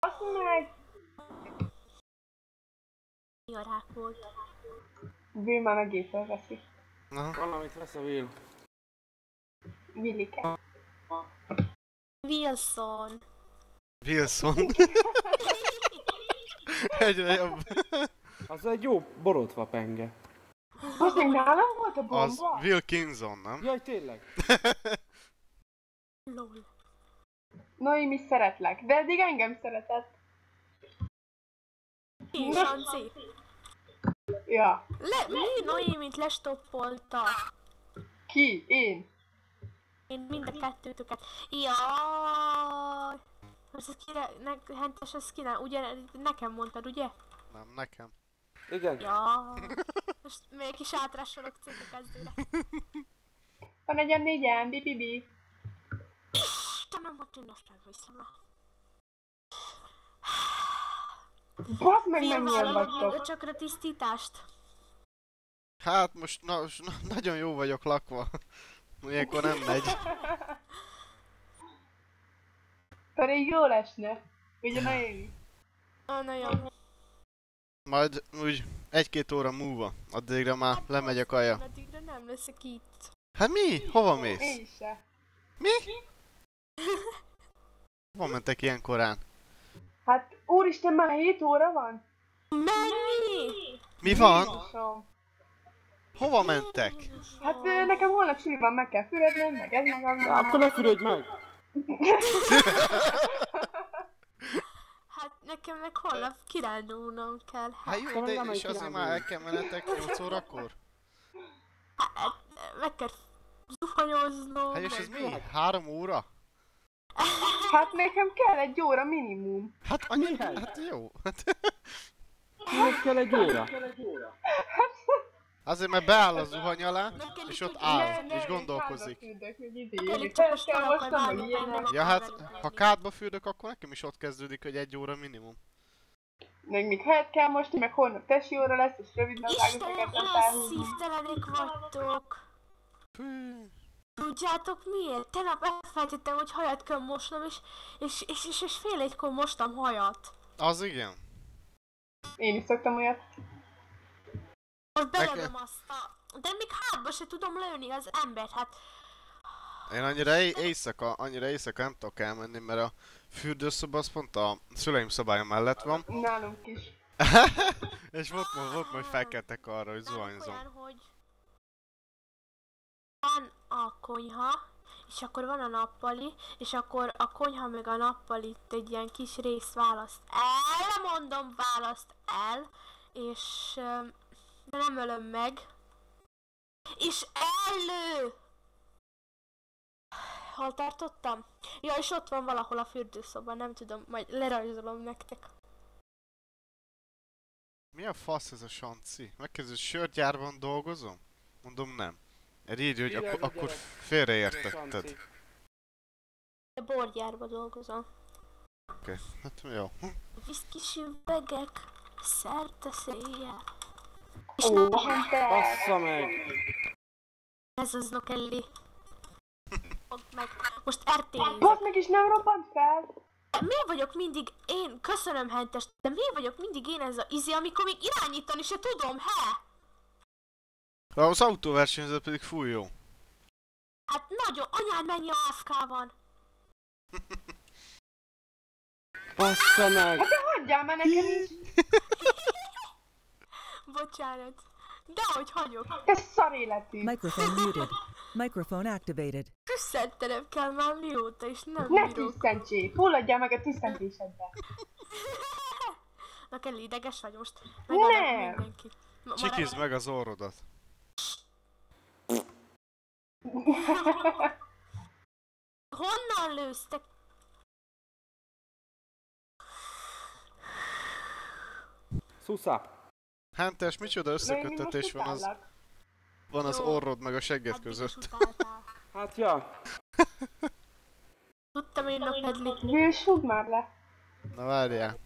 Azt meg! Mi a rák volt? Will már megint felveszi. Valamit vesz a Will. Willike. Wilson. Wilson. Egyre jobb. Az egy jó borotva penge. Az még nálam volt a Az bomba? Wilkinson, nem? Jaj, tényleg? Lol. Noémi, szeretlek, de eddig engem szeretett. Én Sanci. Ja. Mi Noémit lestoppolta? Ki? Én? Én mind a kettőtöket. Jaj. Most ez kire, hentes ez kire, ugye nekem mondtad, ugye? Nem, nekem. Igen. Ja. Most még kis átrásolok cégbe kezdőre. Van egyem négyen, bibibi. Istenem, hogy én azt elviszem le. Basz meg, mennyien vagytok. Vállalod csakra tisztítást? Hát most nagyon jó vagyok lakva. Ilyenkor nem megy. Pedig jól esne. Ugye Noémi? Na jó. Majd úgy 1-2 óra múlva. Addigra már lemegy a kaja. Addigra nem leszek itt. Hát mi? Hova mész? Én se. Mi? Hova mentek ilyen korán? Hát úristen, már 7 óra van? Mennyi? Mi van? Jézusom. Hova mentek? Hát nekem holnap suli van, meg kell fürednem, meg ez meg az. Akkor ne fürödj meg! Hát nekem meg holnap kirándulnom kell. Hát jó, de és azért már el kell menetek 8 órakor? Hát meg kell zuhanyoznom. Hát és ez mi? 3 óra? Hát nekem kell 1 óra minimum. Hát annyi, hát jó. Miért kell egy óra? Azért mert beáll a zuhany alá, Nekem és itt ott úgy- áll, és gondolkozik. Elég csak most fel akar vágni, hogy nem Ja akar hát, velük ha kádba fürdök, akkor nekem is ott kezdődik, hogy 1 óra minimum. Meg még helyet kell most, meg holnap tesi óra lesz, és rövid Istenem, nadrágokat olyan felhúzni. szívtelenek vagytok. Fű. Tudjátok miért? Tegnap elfelejtettem, hogy hajat kell mosnom, és fél egykor mostam hajat. Az igen. Én is szoktam olyat. Most belövöm azt a... De még hátba se tudom lőni az embert, hát... Én annyira éjszaka nem tudok elmenni, mert a fürdőszoba az pont a szüleim szobája mellett van. Nálunk is. És volt majd felkeltek arra, hogy Nálunk zuhanyzom. olyan, hogy... Van a konyha, és akkor van a nappali, és akkor a konyha meg a nappalit egy ilyen kis rész választ el, mondom, választ el, és de nem ölöm meg, és ellő! Hol tartottam? Ja, és ott van valahol a fürdőszoba, nem tudom, majd lerajzolom nektek. Mi a fasz ez a Sanci? Megkezdőd sörgyárban dolgozom? Mondom nem. Erre írja, hogy akkor félreértetted. De borgyárba dolgozom. Oké, hát jó. Viszkis üvegek, szerte széjjel. És Ó, nem Hunter! Bassza meg! ez az Nokelli. Fogd meg. Most RT-nézek. Basz meg is nem robbant fel! Miért vagyok mindig én, köszönöm Hentes, de miért vagyok mindig én ez a izi, amikor még irányítani se tudom, he? Az autóversenyző pedig fúj jó. Hát nagyon, anyád mennyi AFK-van. Bassza meg! Hát de hagyjál már nekem is! Bocsánat. Dehogy hagyok. Te szar életű! Microphone muted. Microphone activated. Tüsszentenem kell már mióta, és nem Ne bírok. tisztentsél! Fulladjál meg a tisztentésedbe! Na Kelly, ideges vagy most? Nem. Megadok mindenkit. Csikizd meg az orrodat. Honnan lőztek? Szusza! Hentes, micsoda összeköttetés van az Jó. orrod meg a segged Addig is között. utáltál. Hát ja! Tudtam én Nokedli. Will, súgd már le! Na várjál.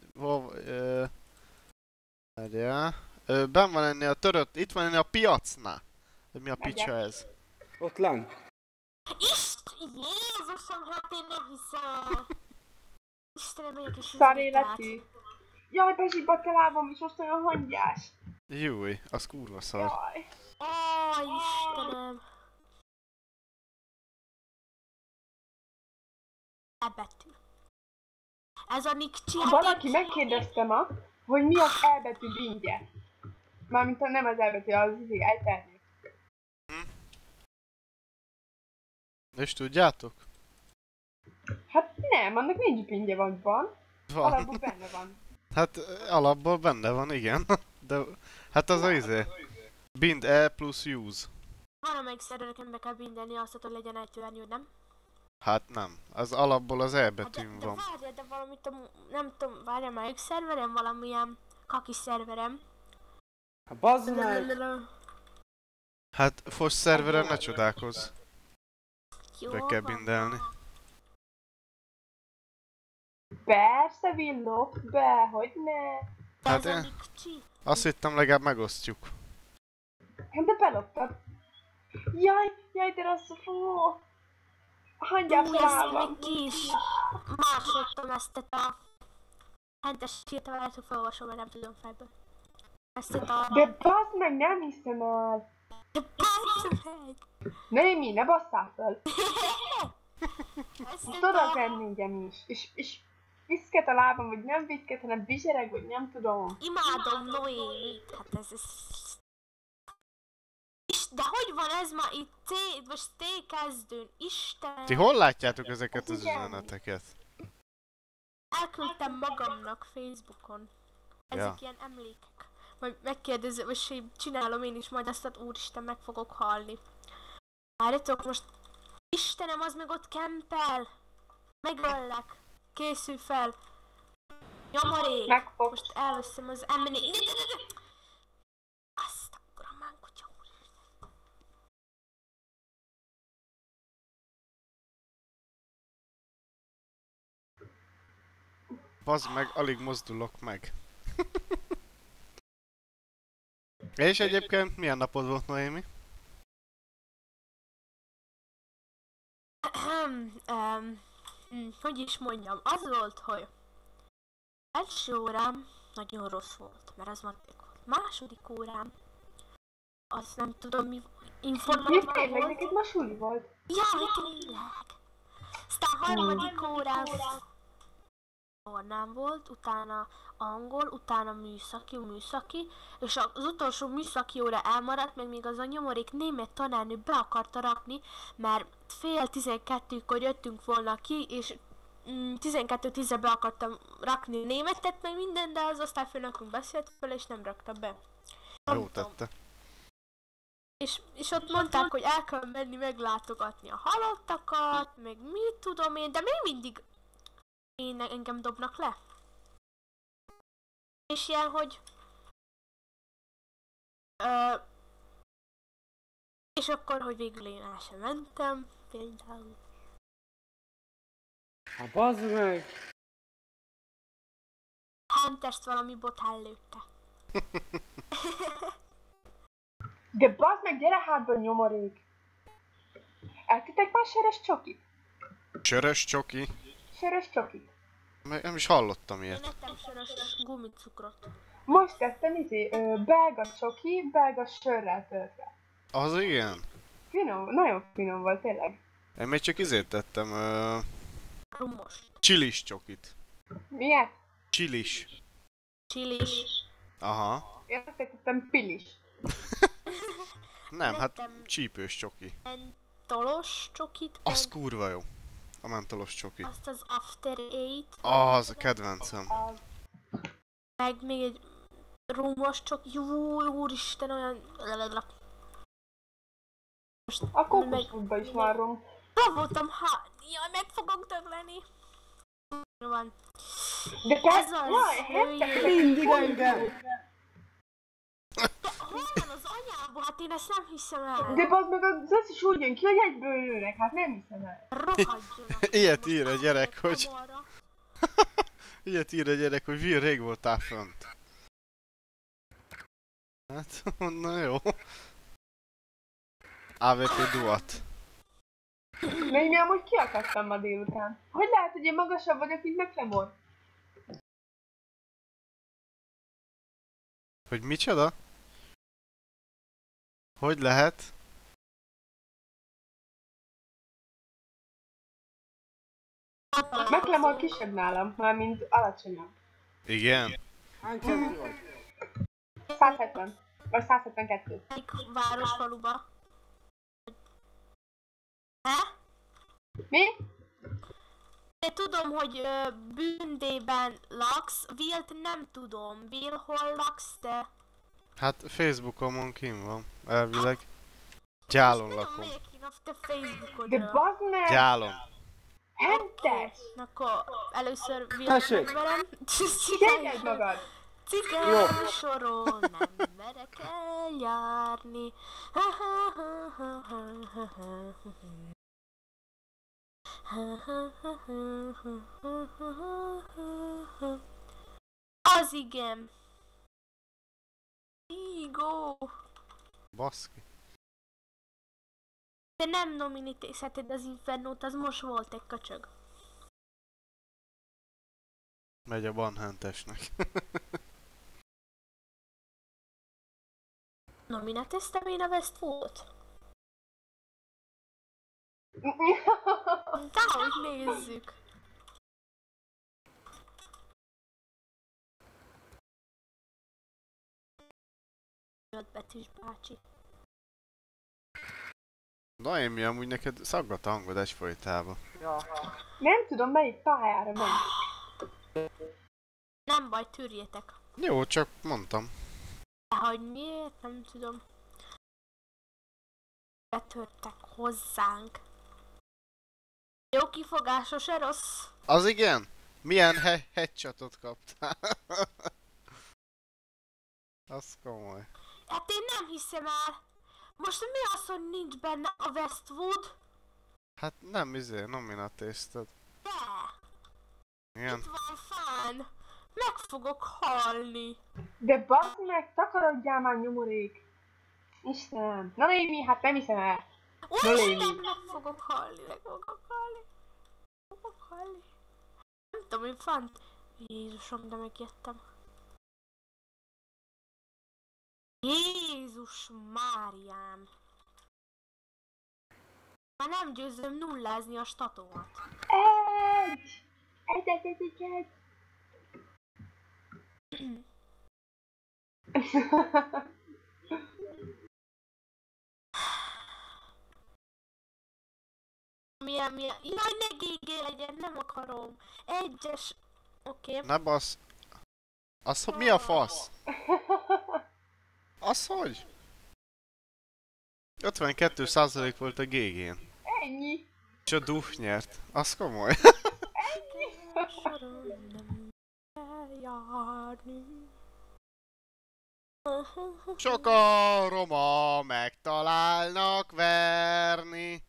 Várjál. Benn van ennél a törött, itt van ennél a piacnál. De mi a picsa ez? Ott lenn! Jézusom, hát én nem hiszem. Istenem, megyek is Szar életű. Jaj, bezsibbadt a lábam, és most olyan hangyás. Júj, az kurva szar. Jaj. Ó, Istenem. E-betű. Ez a Nikcsi. Valaki megkérdezte ma, hogy mi az E-betű bingje. Mármint nem az E-betű, az ejtelmű. És tudjátok? Hát nem, annak nincs bingje, vagy van. Van. Alapból benne van. Hát alapból benne van, igen. De hát az izé. Bind E plusz use. Valamelyik szervereken be kell bindelni azt, hogy legyen ejtőernyőd, nem? Hát nem. Az alapból az E Hát betűn de van. várjál, de valamit nem tudom, várjál, melyik szerverem, valamilyen kaki szerverem. Hát bazd meg! Hát fos szerveren ne csodálkozz. Jó Be kell van. bindelni. Persze, villog, be, hogy ne. Hát Ez a én Nikcsi. azt hittem legalább megosztjuk. Hát de beloptad. Jaj, de rossz, fú. Hangyás Új, ezt lábam. még ki is másoltam ezt a hentes írtam, lehet, hogy felolvasom, mert nem tudom fejből. Ezt a... De bazd meg, nem hiszem el. De bazd meg! Némi, ne basszál föl. Ezt Tudod venni ingyen is. És viszket a lábam, vagy nem viszket, hanem bizsereg, vagy nem tudom. Imádom Noémit, hát ez... De hogy van ez ma itt C, most T kezdőn? Isten! Ti hol látjátok ezeket Ez az igen. üzeneteket? Elküldtem magamnak Facebookon. Ezek ilyen emlékek. Majd megkérdezem, és csinálom én is majd ezt, hogy úristen, meg fogok halni. Várjatok, most... Istenem, az meg ott kempel! Megöllek! Készülj fel! Nyomorék! Megfogsz. Most elveszem az emlék... Azt a kuramán kutya úristen! Bazd meg, alig mozdulok meg. És egyébként milyen napod volt, Noémi? Hogy is mondjam, az volt, hogy első órám nagyon rossz volt, mert az matek volt. Második órám, azt nem tudom mi, Mi informatika tényleg, volt. neked ma suli volt? Jaj, tényleg! Aztán harmadik órám tornám volt, utána angol, utána műszaki, és az utolsó műszaki óra elmaradt, meg még az a nyomorék német tanárnő be akarta rakni, mert fél 12-kor jöttünk volna ki, és 12:10-re be akartam rakni németet, meg minden, de az osztályfőnökünk beszélt fel, és nem rakta be. Jó tette. És ott mondták, hogy el kell menni meglátogatni a halottakat, meg mit tudom én, de még mindig engem dobnak le. És ilyen, hogy... és akkor, hogy végül én el sem mentem, például. Hát bazd meg! Hunters valami bot ellőtte. De bazd meg, gyere hátba, nyomorék. Eltitek már seres csokit? Sörös csoki? Seres csokit. Nem is hallottam Én ilyet. ettem sörös gumicukrot. Most tettem belga csoki, belga sörrel töltve. Az igen? Finom, nagyon finom volt, tényleg. Én még csak izét tettem, Rumos. csilis csokit. Miért? Csilis. Csilis. Aha. Én azt tettem pilis. Nem, hát Tettem csípős csoki. mentolos csokit, Az kurva jó. A mentolos csoki. azt az After Eight, Az a kedvencem. meg még egy rumos csoki. Jó, úristen, olyan... Most A kókuszfutba is van rum. voltam, jaj, meg fogok dögleni. Van. De te... Ez az, Jaj, hülyé. Mindig engem! De hol van az anyába? Hát én ezt nem hiszem el. De bazd meg, az összes úgy jön ki, hogy egyből lőnek, hát nem hiszem el. Rohadjanak. Ilyet ír a gyerek, hogy... Kamarra. Ilyet ír a gyerek, hogy Will, rég voltál fönt. Hát, na jó. AVP Duat. Még mi amúgy kiakadtam ma délután. Hogy lehet, hogy én magasabb vagyok, mint McLemore? Hogy micsoda? Hogy lehet? McLemore kisebb nálam, mármint alacsonyabb. Igen? Hány centű vagy? 170. Vagy 172. Melyik városfaluba? He? Mi? Én tudom, hogy Bűndében laksz, Wilt nem tudom. Will, hol laksz te? Hát Facebookomon kim van, elvileg. Gyálon Most lakom. nem megyek ki a te De Facebookodra. bazd meg! Gyálon. Hentes! Akkor először Will Tessék! megverem. Szégyeld magad! Cigány soron nem merek eljárni. Az igen. Igó. Baszki. De nem nominítésheted az Infernót, az most volt egy köcsög. Megy a banhentesnek. Nomináteztem én a Westwood? Dehogy nézzük. Jött Betűs bácsi. Na én mi amúgy neked szaggat a hangod egyfolytában. Ja. Nem tudom, melyik pályára megy. Nem baj, tűrjétek. Jó, csak mondtam. De hogy miért, nem tudom. Betörtek hozzánk. Jó kifogás, se rossz. Az igen? Milyen headshotot kaptál? Az komoly. Hát én nem hiszem el. Most mi az, hogy nincs benne a Westwood? Hát nem nominatézted. De, Igen. itt van fán. Meg fogok halni. De bazd meg, takarodjál már nyomorék! Istenem! Na Lémi, hát nem hiszem el! Úristen, meg fogok halni. Meg fogok halni. Nem tudom, én fant. Jézusom, de megjettem. Jézus Máriám! Már nem győzöm nullázni a statomat. Egy! Egy! Milyen? Jaj, ne GG legyen, nem akarom. Egyes... Oké. Ne basz. Az mi a fasz? Az hogy? 52% volt a GG-n. Ennyi! És a Duff nyert. Az komoly. Soron nem eljárni. Sok a roma megtalálnak verni.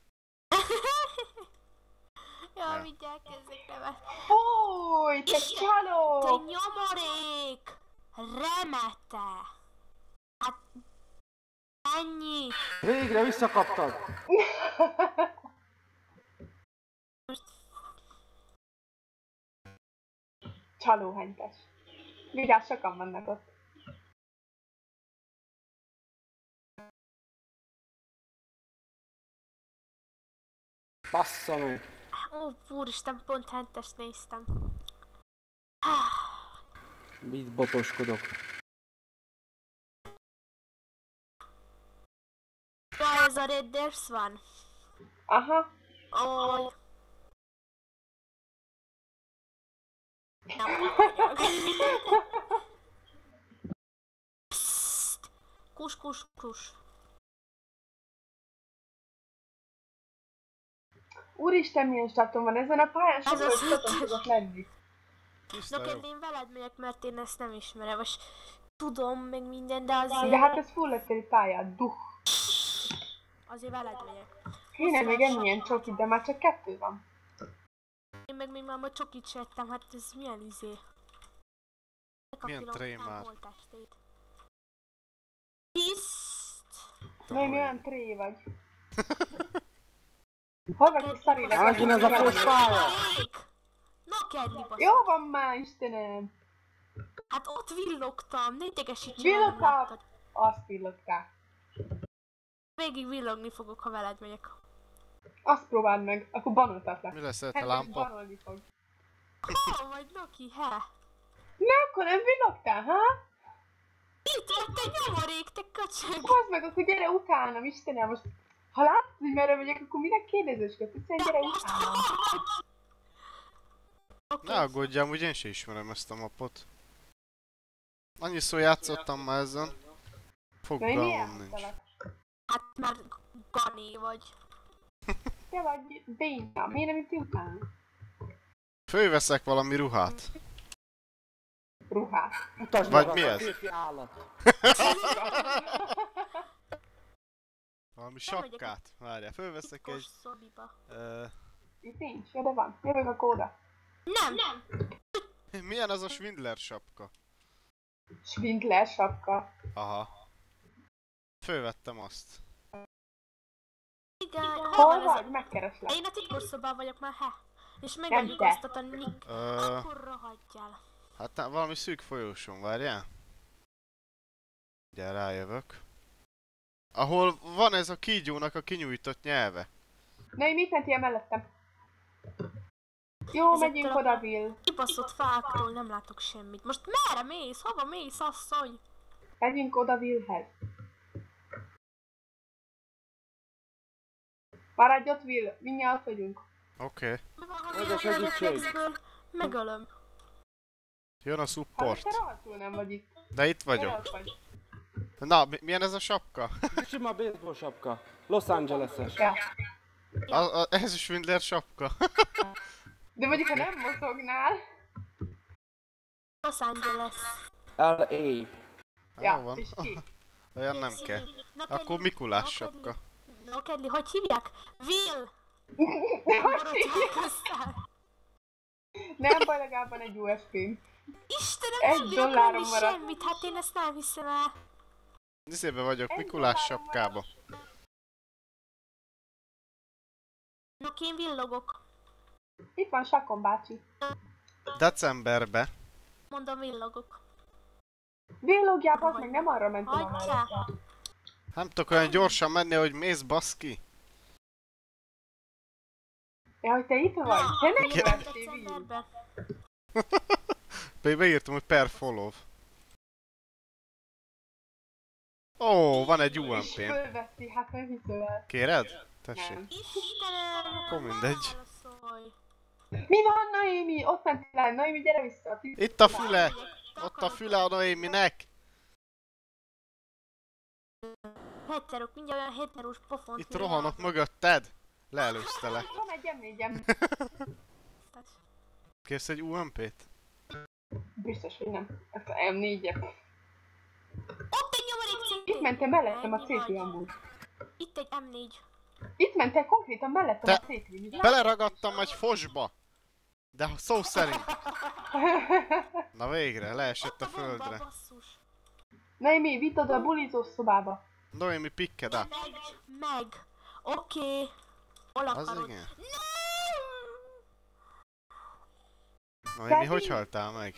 Ja, vigyák ezek nevet. Fúj, te Te csaló! nyomorék! Remete! Hát... Ennyi! Végre visszakaptad! Most... Csalóhentes. Vigyázz, sokan vannak ott. Bassza meg! Ó, úristen, pont hentest néztem. Mit botoskodok? Ja, ez a Raiders van. Aha. Ó. Nem vagyok. Psst. Kus. Úristen, milyen statom van ezen a pályán, Ez sokkal az statom ötös. tudok lenni. Tiszta jó. Neked én veled megyek, mert én ezt nem ismerem, és tudom meg minden, de azért... De hát ez full egyszerű pálya, duh. Azért veled megyek. Kéne még enni ilyen csokit, de már csak 2 van. Én meg még már ma csokit se ettem, hát ez milyen izé. Milyen trémár. Tiszt! Még olyan tré vagy. Hol vagy, hogy szari Megint ez a fosfája! Na kedli basz. Jó van már, Istenem! Hát ott villogtam, ne idegesíts Villogtál! Azt villogtál. Végig villogni fogok, ha veled megyek. Azt próbáld meg, akkor banoltatlak. Mi lesz a Hát, lámpa? banolni fog. Hol vagy, Noki, he? Na, akkor nem villogtál, ha? Itt vagy te nyomorék, te köcsög! Hozd meg, akkor gyere utánam, Istenem, most... Ha látod, hogy merre megyek, akkor minek kérdezősködsz? Egyszerűen gyere utánam. Ne aggódjam, úgy én se ismerem ezt a mapot. Annyiszor játszottam már ezen. Na, én Fogalmam nincs. játszalak. Hát már Gani vagy. Te vagy béna, miért nem itt utánam? Fölveszek valami ruhát. Ruhát. Mutasd Vagy meg mi a ez? férfi állat. Valami sapkát. Várjál, fölveszek Titkos egy... szobiba. Itt nincs, ja, de van. Jövök a kóda. Nem! Milyen az a Schwindler sapka? Schwindler sapka. Aha. Fölvettem azt. Igen, Hol van ez vagy? a... Megkereslek. Én a titkos szobában vagyok már, he? És Nem megadjuk te. azt a Nick. Ö, Akkor rohadjál. hát valami szűk folyóson, várjál. Ugye rájövök. Ahol van ez a kígyónak a kinyújtott nyelve. Na, én mit mentél mellettem? Jó, Ezektől megyünk a- oda, Bill. Kibaszott fáktól nem látok semmit. Most merre mész? Hova mész, asszony? Megyünk oda Willhez. Maradj ott, Will. Mindjárt ott vagyunk. Oké. Mi van, ha Ez a jön a segítség. reflexből? Megölöm. Jön a Ha support. te rohadtul nem vagy itt. De itt Te vagyok. ott vagy. Na, milyen ez a sapka? Sima baseball sapka. Los Angeles-es. Ja. Ez a Schwindler sapka. De mondjuk, ha nem mozognál. Los Angeles. L.A. Jó Ja, van. és ki? Olyan nem kell. Na, Akkor Kedli, Mikulás na, sapka. Kedli. No, Kedli, hogy hívják? Will! De hogy Borotválkoztál. össze. Nem baj, legalább van egy USB-m. Istenem, Egy nem bírok dollárom venni maradt. semmit, hát én ezt nem hiszem el. Izébe vagyok, Egy Mikulás dollárom sapkába. No, én villogok. Itt van Sakon bácsi. Decemberbe. Mondom, villogok. Villogjál, az meg nem arra mentem a Hagyjál. mellette. Nem tudok olyan gyorsan menni, hogy mész baszki. Ja, hogy te itt vagy? Te nem villogok követtél, Will. decemberben. Pedig beírtam, hogy per follow. Ó, van egy És UMP-m. fölveszi, hát nem hiszem el. Kéred? Tessék. Nem. Istenem, Akkor mindegy. válaszolj. Mi van, Naomi? Ott mentél el, Naomi, gyere vissza. Itt a füle! Ott a füle a Noéminek! Heterok, mindjárt olyan heterós pofont. Itt rohanok mögötted! Leelőztelek. Van egy M4-em. Kérsz egy UMP-t? Biztos, hogy nem. Ezt a M4-et. Ott egy nyomorék CT. Itt mentél mellettem a Ennyi CT vagy. amúgy. Itt egy M4. Itt mentél konkrétan mellettem Te- a CT. Mi van? Beleragadtam egy fosba! De szó szerint. Na végre, leesett a Ott bomba, földre. basszus. Naomi, vidd oda a bulizó szobába. Noémi picked up. Meg. Oké. Hol Az akarod? igen. Nem! Noémi, hogy haltál meg?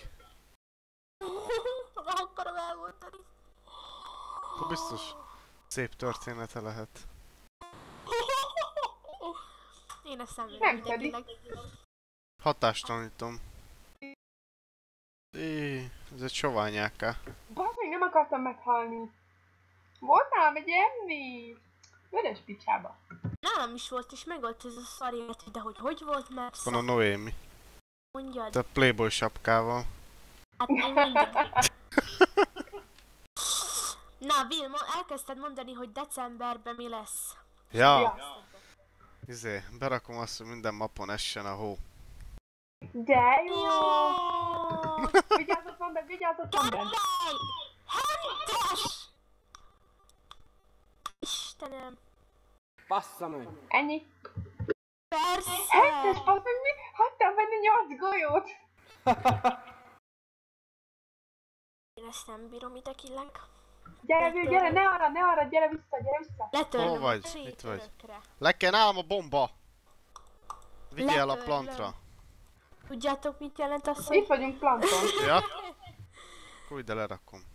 Akarom elmondani. Akkor biztos szép története lehet. Én ezt nem Nem idegileg. Hatástalanítom. Ez egy soványáká. Bazd meg, nem akartam meghalni. Volt nálam egy M4. Vörös picsába. Nálam is volt, és megölt ez a szarért, de hogy volt, mert Van a Noémi. mondjad. Te Playboy sapkával. Hát én mindig. Na, Will, elkezdted mondani, hogy decemberben mi lesz. Ja, berakom azt, hogy minden mapon essen a hó. De jó! Vigyázzott van bent, vigyázzott van bent! Károly! Hentes! Istenem! Bassza meg! Ennyi. Persze! Hentes, bazd meg, mi? Hagytam benne 8 golyót! Én ezt nem bírom idegileg. Gyere, Will, gyere, ne arra, gyere vissza, gyere vissza! Letörnöm Hol vagy? a Itt vagy. örökre. Le kell nálam a bomba! Vigyél a plantra. Tudjátok, mit jelent az, hogy... Itt vagyunk planton. Ja? Akkor ide lerakom.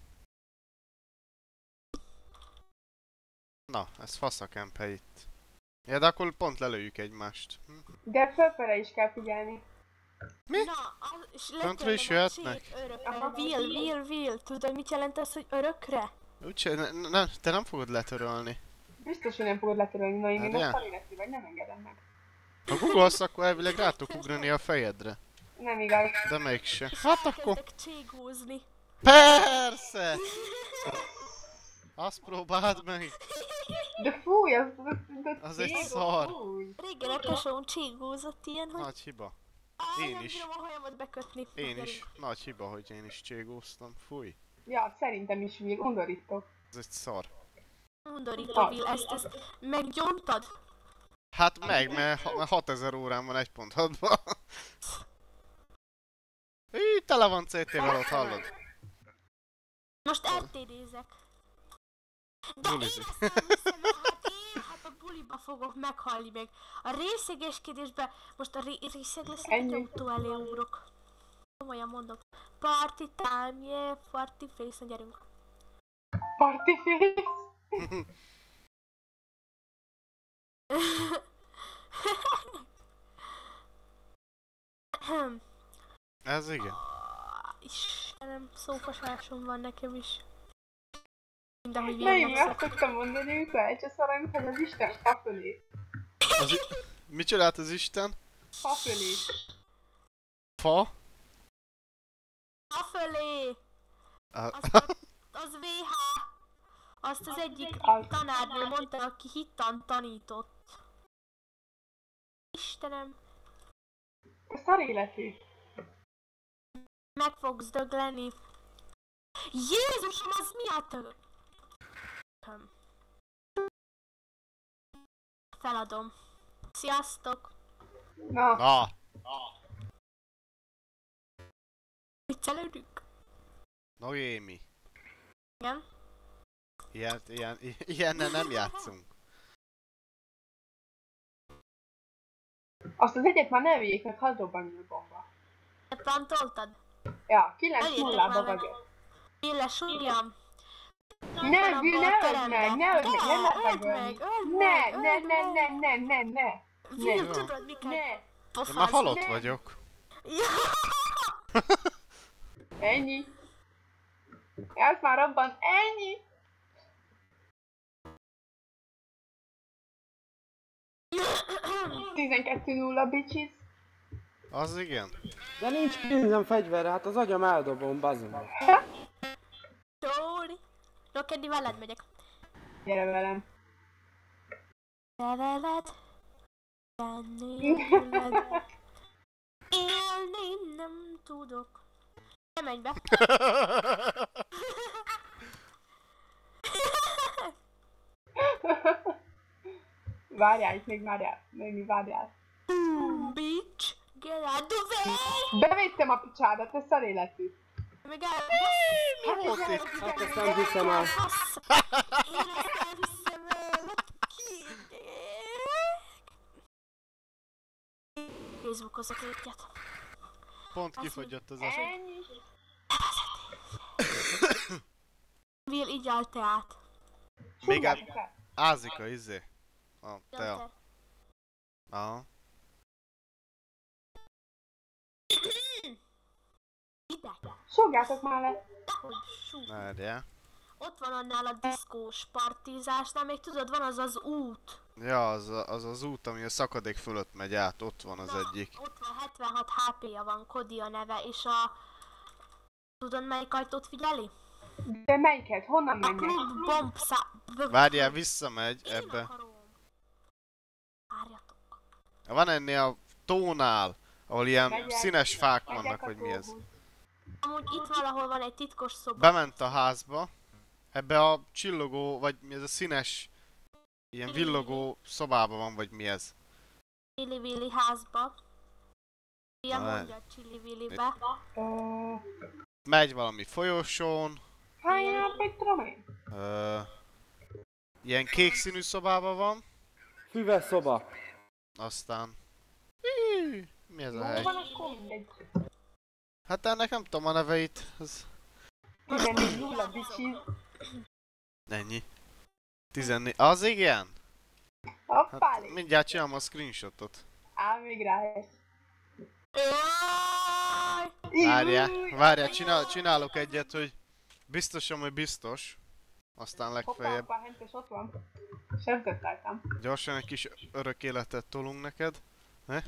Na, ez fasz a kemphely itt. Ja, de akkor pont lelőjük egymást. Hm? De fölfele is kell figyelni. Mi? Na, és Föntre is letörlöm a jöhetnek? csét örökre. Will. Tudod, mit jelent az, hogy örökre? Úgyse, te nem fogod letörölni. Biztos, hogy nem fogod letörölni, na én Hát még de? a szalinetti vagy, nem engedem meg. Ha googolsz, akkor elvileg rá tudok ugrani a fejedre. Nem igaz. De mégse. Hát akkor... Kezdek cségózni. Persze! Azt próbáld meg! De fúj, Az egy cégó, szar. fúj. Régen a tesóm cségózott ilyen, hogy... Nagy hiba. Áj, én nem is. bírom a hajamat bekötni. Én is. Nagy hiba, hogy én is cségóztam. Fúj. Ja, szerintem is Will, undorító. Ez egy szar. Undorító, Will, ezt meggyontad? Hát meg, mert 6000 órán van 1.6-ban. Így tele van CT-vel ott, hallod? Most RTD-zek. De Bulizik. én ezt nem hiszem, mert hát a buliba fogok meghalni meg. A részegeskedésben, most a részeg lesz, egy Ennyi. autó elé ugrok. Komolyan mondom. Party time, yeah, party face, na gyerünk. Party face. Ez igen. Istenem, szófasásom van nekem is. Mindenhogy Na, én végigszok. azt szoktam mondani, hogy elcseszarang, hogy az Isten fa fölé. Mit csinált az Isten? Fa fölé. Fa? A fölé! A- Az VH! Azt az egyik Az. tanárnő mondta, aki hittan tanított. Istenem, Szar életű. meg fogsz dögleni. Jézusom, az mi a tök? Feladom. Sziasztok! Na, Na, Viccelődünk? Noémi. Igen? Ilyennel nem játszunk. azt az egyet már ne vigyék meg, hadd robbanjon a bomba. Te plantoltad? Ja, Öljétek 9-0-ba már meg. vagyok. Illes, ujjam! Ne, Will, ne öld meg, ne öld meg, nem lehet Öld megölni. meg, öld Ne, meg, ne, öld ne, meg. ne, ne, ne, ne. Will, Ne. tudod mi kell? Ne. Én Pofázni. már halott ne. vagyok. Ja. Ennyi. Ez már abban, ennyi. Ja. 12-0, bitches. Az igen. De nincs pénzem fegyverre, hát az agyam eldobom, bazd meg. Sorry. Rokeddi, veled megyek. Gyere velem. Te veled. Te nélküled. Élni nem tudok. Nem menj be. Várjál, itt még várjál. Bitch, get out the way! Bevittem a picsádat, te szar életű. Meg el... Mi volt itt? Hát ezt nem hiszem el. Fasz! Én ezt elviszem el! Ki? Facebookozok egyet. Pont kifogyott az eset. Ennyi. Will, így áll teát. Még Súgjátok el. ázik a izé. A Ja, tea. te. Aha. Ide! Súgjátok már le. Hogy sú. Várjál. Ott van annál a diszkós partizásnál, még tudod, van az az út. Ja, az út, ami a szakadék fölött megy át, ott van az egyik. Ott van 76 HP-ja van, Cody a neve, és a... Tudod, melyik ajtót figyeli? De melyiket? Honnan A menjek? klub bombszá... Várjál, visszamegy Én ebbe. akarom. Várjatok. Van ennél a tónál, ahol ilyen Megyek. színes fák Megyek vannak, a vagy mi ez. tóhoz. Amúgy itt valahol van egy titkos szoba. Bement a házba, ebbe a csillogó, vagy mi ez a színes, ilyen villogó szobába van, vagy mi ez. Chili Willy házba. Ilyen Na, mondja a Chili Willybe. Ö, Megy valami folyosón, Hány vagy tudom én? ilyen kék színű szobában van, Füves szoba. aztán Mi ez a Jó hely? van, akkor mindegy. Hát ennek nem tudom a neveit. Ez... 14-0 bicsiz. Ennyi. 14. Az igen? Hoppá, Hát mindjárt csinálom a screenshotot. Á, még rájössz. Jaj! Várjál, csinálok egyet, hogy biztosan, hogy biztos. Aztán Hoppá, legfeljebb hoppá, hentes ott van. Sem tetteltem. gyorsan egy kis örök életet tolunk neked. Ne?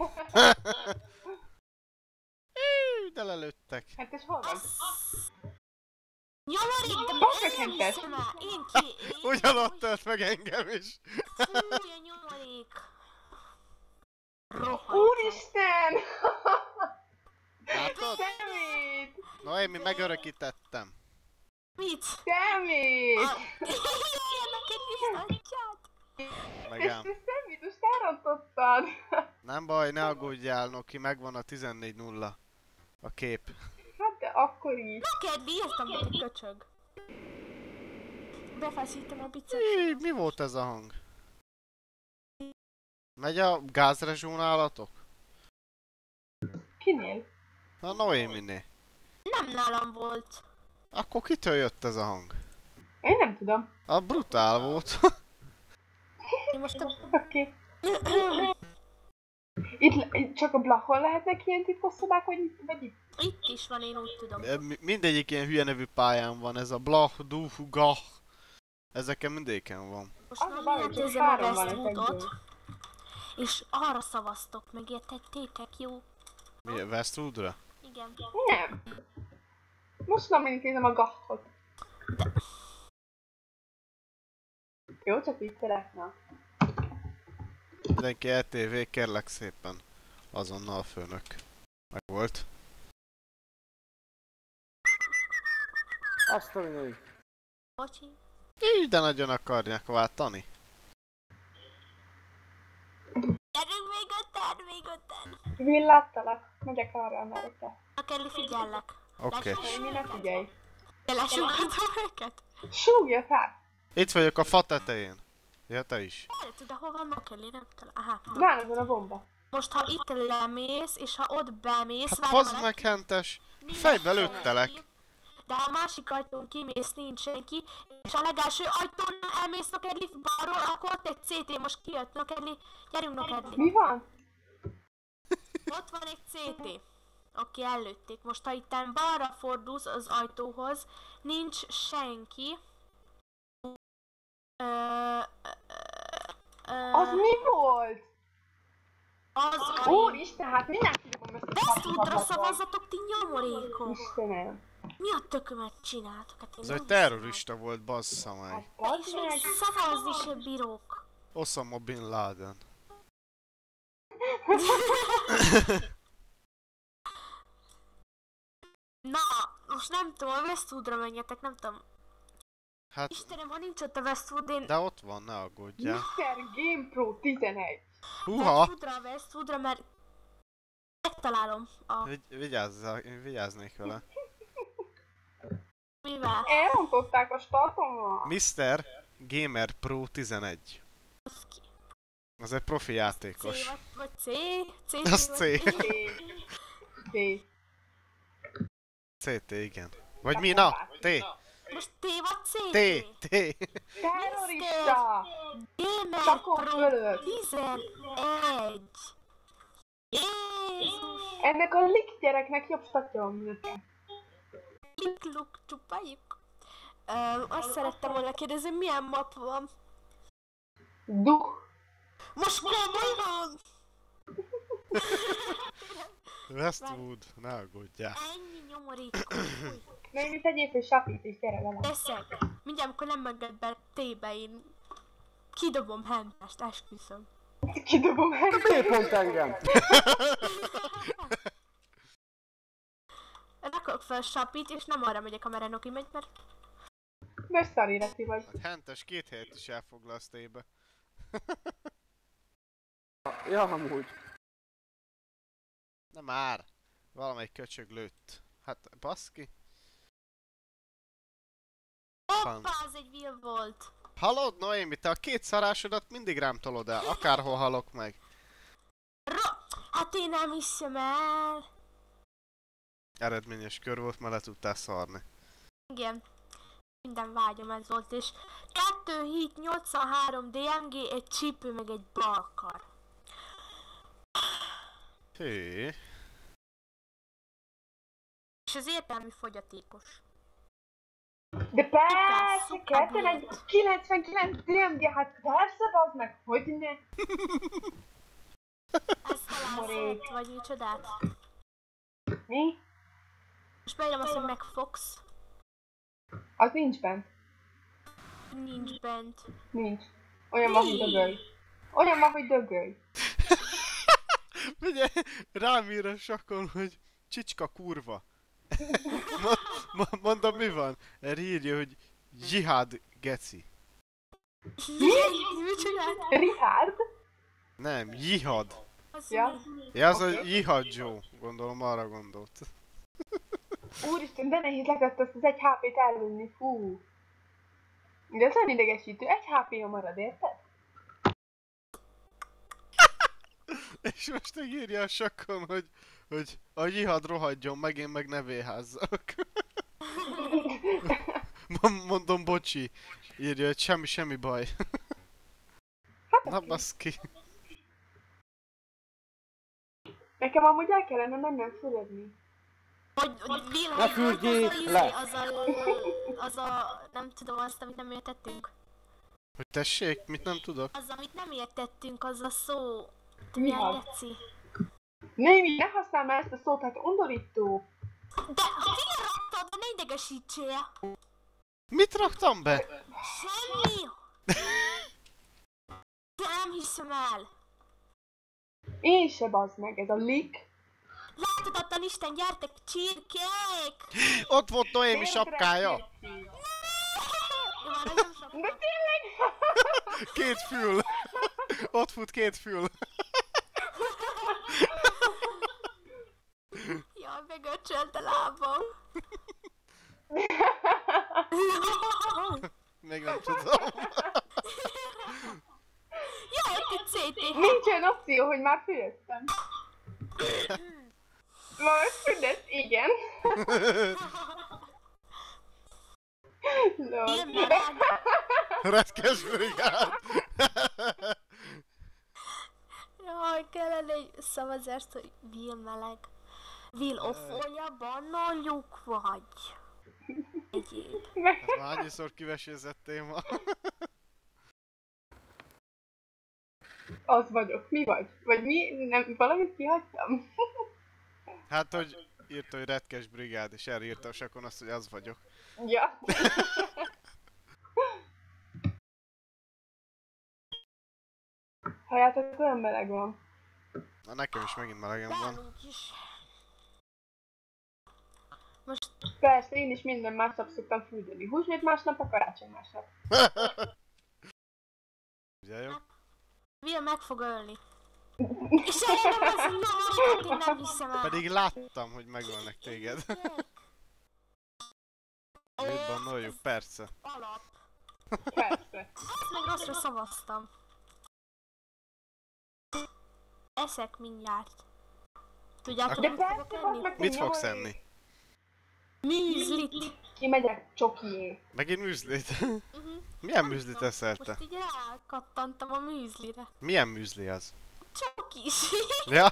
De lelőttek. Hentes hol van? Nyomorék, de Basszus, miért nem Hentes! hiszem el? Én Ugyanott tölt meg engem is. Fúj, a nyomorék. Rohadt. Úristen! Látod? Szemét! Noémi, megörökítettem. Mit? Szemét! Ennek egy kis nagyját. Megám. Te szemét, most elrontottad! Nem baj, ne aggódjál, Noki, megvan a 14-0. A kép. Hát de akkor is. Neked bírtam, mint egy köcsög. Befeszítem a bicep. Mi volt ez a hang? Megy a gázrezsónálatok? Kinél? A Noéminé. Nem nálam volt. Akkor kitől jött ez a hang? Én nem tudom. A brutál volt. Én most a... Oké. Itt csak a Blachon lehetnek ilyen titkos szobák, vagy itt? Itt is van, én úgy tudom. Mindegyik ilyen hülye nevű pályán van, ez a Blach, Dufu, Gach. Ezeken mindegyik van. Most Az a már baj, hogy nézem a három van Westwoodot. ezekből. És arra szavaztok, megértettétek, jó? Mi, Westwoodra? Igen. Nem. Most nem mindig nézem a Gachot. Jó, csak így szeretne. Mindenki LTV, kérlek szépen. Azonnal főnök. Meg volt. Azt a mindenit. Bocsi. Így, de nagyon akarják váltani. Gyerünk még ötten! Villáttalak. Megyek arra Amerikát. A Kelly, figyellek. Oké. Mi ne figyelj. Te lesugatom őket? Súgja fel! Itt vagyok a fa tetején. Ja, te is. Érted, de hol van a Kelly? Nem talán. Aha. Nálad a bomba. Most ha itt lemész, és ha ott bemész... Hát várjál, bazd már meg, Hentes. nincs Fejbe senki. lőttelek. De ha a másik ajtón kimész, nincs senki, és a legelső ajtón elmész Nokedli balról, akkor ott egy CT, most kijött Nokedli. Gyerünk Nokedli. Mi van? Ott van egy CT. Oké, előtték. Most ha itten balra fordulsz az ajtóhoz, nincs senki. Az mi volt? Az Úristen, hát mindjárt kidobom ezt a Westwoodra papatot. szavazatok, ti nyomorékok! Istenem. Mi a tökömet csináltok? Hát én Ez egy nem terrorista volt, bassza meg. Hát hiszem. bazd És még meg. szavazni se bírok. Osama Bin Laden. Na, most nem tudom, a Westwoodra menjetek, nem tudom. Hát, Istenem, ha nincs ott a Westwood, én de ott van, ne aggódjál. Mr. Game Pro 11. Húha! Westwoodra, mert megtalálom a... Vigyáznék vele. Mivel? Elrontották a startommal. Mr. Gamer Pro 11. Az ki? Az egy profi C játékos. vagy C? C Az vagy C. Oké. CT, igen. Vagy mi? Na, T. Most T vagy C? T. T. Terrorista! Gamer Sakon Pro fölött. 11. Jézus! Ennek a lik gyereknek jobb statja van nekem. Luk csupáljuk. Azt szerettem volna kérdezni, milyen map van? Duh! Most komolyan! Westwood, ne aggódjál. Ennyi nyomorékot. Még mit tegyél fel sapit és gyere velem. Teszek. Mindjárt, amikor nem enged be T-be, én kidobom Hentest, esküszöm. Kidobom el. Miért pont engem? Rakok fel sapit, és nem arra megyek, amerre Noki megy, mert Mert szaríreti vagy. Hát Hentes 2 helyet is elfoglalsz T-be. Ja, amúgy. Na már! Valamelyik köcsög lőtt. Hát, baszki. hoppá, az egy will volt. Hallod, Noémi, te a két szarásodat mindig rám tolod el, akárhol halok meg. Hát Hát én nem hiszem el. Eredményes kör volt, mert le tudtál szarni. Igen. Minden vágyam ez volt, és 2 hit, 83 DMG, egy csípő, meg egy balkar. Hé. És az értelmi fogyatékos. De persze, Szuper, ketten egy 99 DMG, hát persze, bazd meg, hogy ne? Ezt halászott, vagy micsodát? Mi? Most beírom azt, hogy megfogsz. Az nincs bent. Nincs bent. Nincs. Olyan van, hogy dögölj. Olyan van, hogy dögölj. Ugye, rám ír a sakon, hogy csicska kurva. Mondom, mi van? Erre írja, hogy Jihad geci. Micsodát? Richard? Nem, Jihad. Az Ja. mi? Ja, az a Oké. Jihad Joe. Gondolom arra gondolt. Úristen, de nehéz legalább azt az 1 HP-t elvenni, fú. De ez olyan idegesítő, 1 HP-ja marad, érted? És most meg írja a sakon, hogy a Jihad rohadjon meg, én meg ne véházzak. Mondom, bocsi. Írja, hogy semmi baj. Na baszki. Nekem amúgy el kellene mennem fürödni. Hogy Will, Ne fürdjél le! az a... nem tudom azt, amit nem értettünk. Hogy tessék, mit nem tudok? Az, amit nem értettünk, az a szó... Mi Milyen az? geci. Némi, ne használj már ezt a szót, hát undorító. De ha figyelj raktad, de ne idegesítsél! Mit raktam be? Semmi! De nem hiszem el! Én se bazd meg, ez a lik. Látod, adtan Isten, gyertek, csirkék! Ott volt Noémi sapkája. Jó, már ez nem sok. De tényleg? 2 fül. Ott fut 2 fül. Jaj, megöcsölt a lábam. Még nem tudom. Jaj, egy CT. Nincs olyan opció, hogy már fürödtem. Már fürdesz, igen. Lol. Én már Retkes brigád. jaj, kellene egy szavazást, hogy Will meleg. Will offolja, bannoljuk vagy. Egyéb. Ez már annyiszor kivesézettél ma. Az vagyok, mi vagy? Vagy mi? Nem, valamit kihagytam? Hát, hogy írta, hogy retkes brigád, és erre írta a sakon azt, hogy az vagyok. Ja. Halljátok, olyan meleg van. Na nekem is megint melegem van. Nálunk is. Most Persze, én is minden másnap szoktam fürdeni. Húsvét másnap, a karácsony másnap. Ugye jó? Will meg fog ölni. És én nem az hogy én nem hiszem el. Pedig láttam, hogy megölnek téged. Mit bannoljuk? Persze. Alap. Persze. Azt meg rosszra szavaztam. Eszek mindjárt. Tudjátok, De mit persze, fogok az enni? meg Mit tudja, fogsz hogy enni? Műzlit. Kimegyek csokié. Megint műzlit? Milyen műzlit eszel te? Most így rákattantam a műzlire. Milyen műzli az? Csak is. Ja?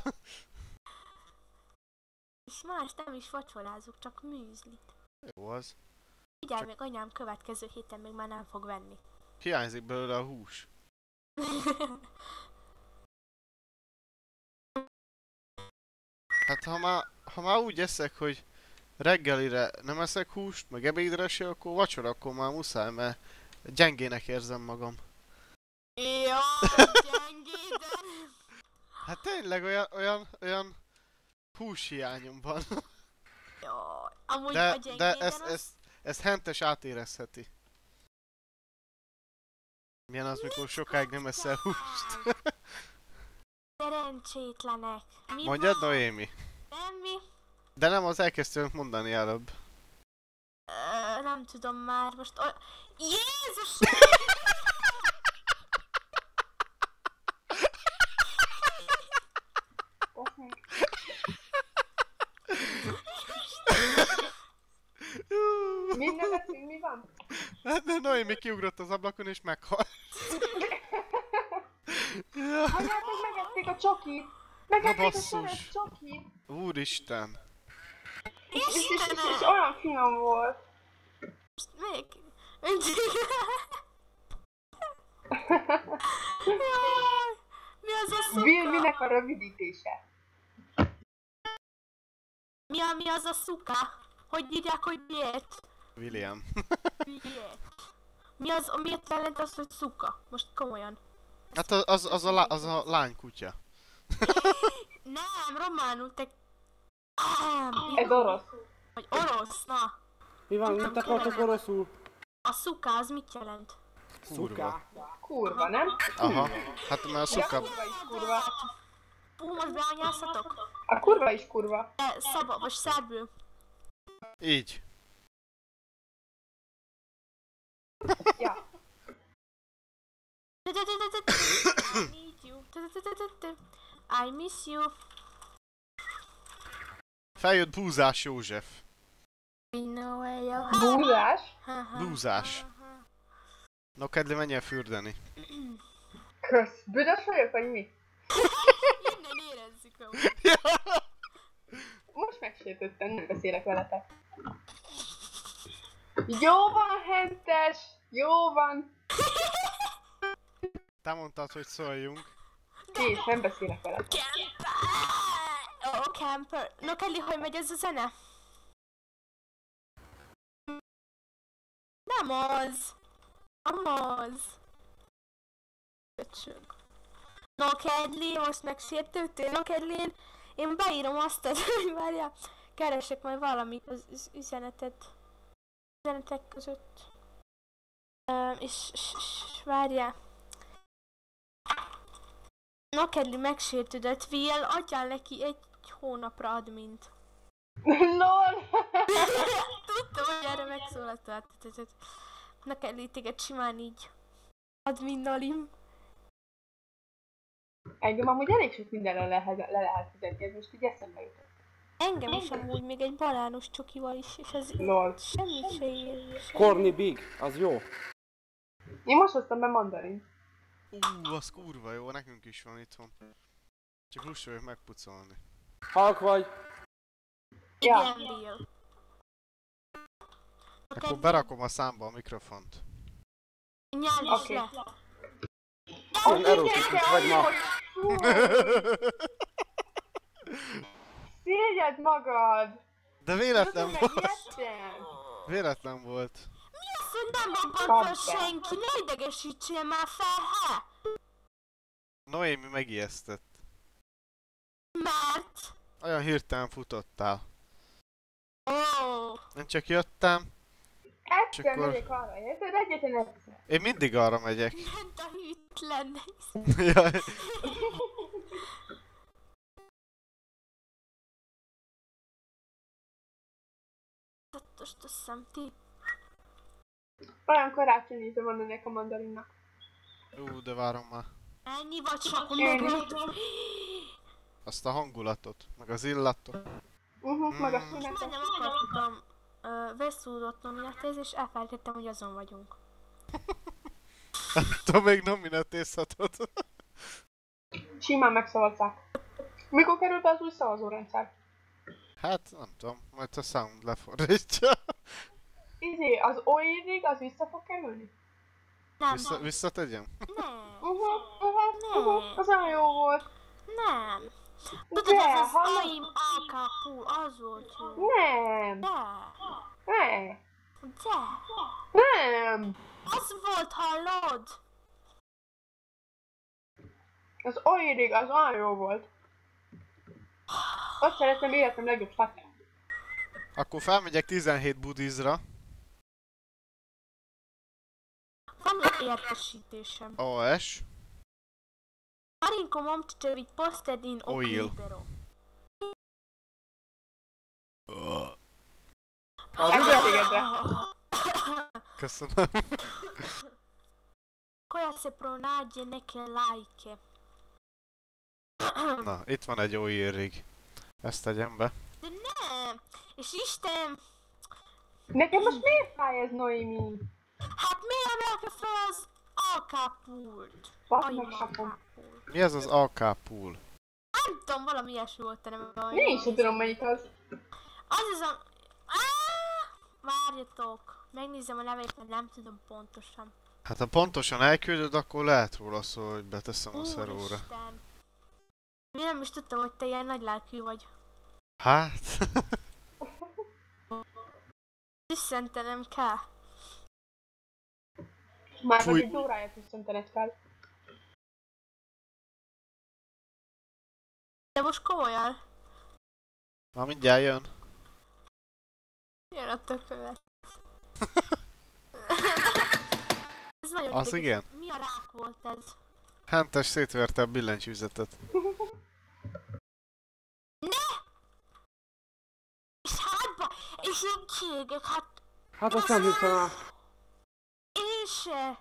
És más nem is vacsorázunk, csak műzlit. Jó az. Figyelj, még anyám következő héten még már nem fog venni. Hiányzik belőle a hús. Hát ha már úgy eszek, hogy reggelire nem eszek húst, meg ebédre se, akkor vacsorakor már muszáj, mert gyengének érzem magam. Jaj, gyengéden. Hát tényleg olyan húshiányom van. Jaj, amúgy a De gyengéden az... ez hentes átérezheti. Milyen az, mikor sokáig nem eszel húst? Szerencsétlenek. Mi Mondjad, van? Noémi? Semmi. De nem, az elkezdtünk mondani előbb. Nem tudom már, most Jézus! Minden veszünk, mi van? Hát de Noémi kiugrott az ablakon és meghalt. Ja. Anyátok, megették a csokit! Na Megették a basszus. szenes csokit! Úristen. És olyan finom volt. Még? Jaj, mi az a szuka? Vilminek a rövidítése. Mi az a szuka? Hogy írják, hogy miért? William. Miért? Miért jelent az, hogy szuka? Most komolyan. Hát az a lánykutya. Nem, románul te... Ez orosz. Vagy orosz, na. Mi van, mit akartok oroszul? A szuka az mit jelent? Kurva. Kurva, nem? Aha. Hát mert a Ja, szuka... kurva is kurva. Fú, most beanyázhatok? A kurva is kurva. De szaba, vagy szerbül. Így. Ja. I need you. I miss you. Feljött Búzás József. We know where you're Búzás. Búzás. No, kedli, menjél fürdeni. Kösz. Büdös vagyok, vagy mi? Innen érezzük meg. Most megsértődtem, nem beszélek veletek. Jó van, hentes! Jó van! Te mondtad, hogy szóljunk. Kész, nem beszélek veletek. Camper! Oh, camper. No, Kelly, hogy megy ez a zene? Nem az. Nem az. Köcsög. No, Kelly, most megsértődtél. No, Kelly, én beírom azt, hogy várjál. Keresek majd valamit az üzenetek között. És várjál. No, Kelly megsértődött. Will, adjál neki egy hónapra admint. LOL! Tudtam, hogy erre megszólaltál. Na Kelly, téged simán így. Adminnalim. Engem amúgy elég sok mindenre le lehet fizetni, ez most így eszembe jutott. Engem is amúgy még egy banános csokival is, és ez LOL. semmit se ér. Corny Big, az jó. Én most hoztam be mandarin. Az kurva jó, nekünk is van itthon. Csak lusta vagyok megpucolni. Halk vagy? Ja. Igen, Bill. Akkor berakom a számba a mikrofont. Nyálj is Oké. le. Olyan erotikus vagy ma. Szégyed magad! De véletlen Most volt. megijedtem. Véletlen volt. Azt, hogy nem robbant Kapd fel be. senki, ne idegesítsél már fel, he? Noémi megijesztett. Mert... Olyan hirtelen futottál. Ó, Én csak jöttem. Egyszer akkor- megyek arra, érted? Egyetlen egyszer. Én mindig arra megyek. ment a hűtlen. Jaj. Most azt hiszem, ti... Olyan karácsonyítő van ennek a mandarinnak. De várom már. Ennyi vagy csak Én is. meg... Azt a hangulatot, meg az illatot. Meg a szünetet. Nem akartam veszúdott nominatéz, és elfelejtettem, hogy azon vagyunk. Te még nominatézhatod. Simán megszavazzák. Mikor kerül be az új szavazórendszer? Hát nem tudom, majd a sound lefordítja. Az OID-ig az vissza fog kerülni? Nem, Visszategyem? nem, Az olyan jó volt. nem. Tudod, De, ez az hallod? AIM AK pool, az volt jó. Nem. De, Ne. de, Nem. az volt, hallod? Az OID-ig az olyan jó volt. Azt szeretem életem legjobb szakát. Akkor felmegyek 17 budizra. Van egy értesítésem. AS. Marinko Momcsicevic posted in Oil. Oklibero. Az Ez ide? elégedre. Köszönöm. Koja se pronađe neke lajke. Na, itt van egy OIR-ig. Ezt tegyem be. De nem! És Isten... Nekem most miért fáj ez, Noémi? Hát miért nem rakja fel az alkápult? Basz meg sapom. Mi ez az AK pool? Nem tudom, valami ilyesmi volt a neve. Én sem tudom, melyik az. Az a... Várjatok. Megnézem a nevét, mert nem tudom pontosan. Hát ha pontosan elküldöd, akkor lehet róla szó, hogy beteszem a szeróra. Úristen. Én nem is tudtam, hogy te ilyen nagy lelkű vagy. Hát... Tüsszentenem kell. Már Fúj. vagy egy órája tüsszentened kell. De most komolyan. Ma mindjárt jön. Jön a tökövet. Ez nagyon Az érdekes. igen. Mi a rák volt ez? Hentes szétverte a billentyűzetet. És hátba! És én kérgek, hát... Hát azt nem hiszem el. Én se!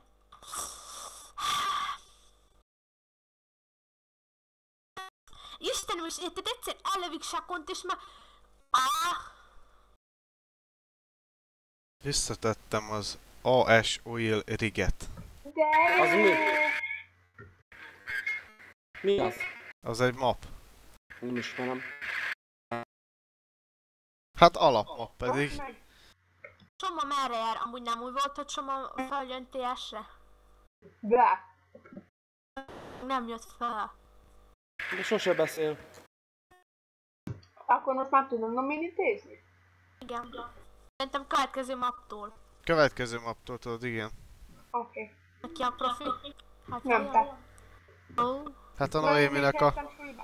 Istenem, és érted, egyszer ellövik Sakont, és már... Visszatettem az AS Oil riget. De... Az mi? Mi az? Az egy map. Nem ismerem. Hát alapmap pedig. Basz meg. Soma merre jár? Amúgy nem úgy volt, hogy Soma feljön TS-re? Blá. Nem jött fel. De sose beszél. Akkor most már tudom nominit nézni? Igen. Szerintem következő maptól. Következő maptól tudod, igen. Oké. Neki a profi? Hát Nem jó. te. Ó. Hát a Noéminek a...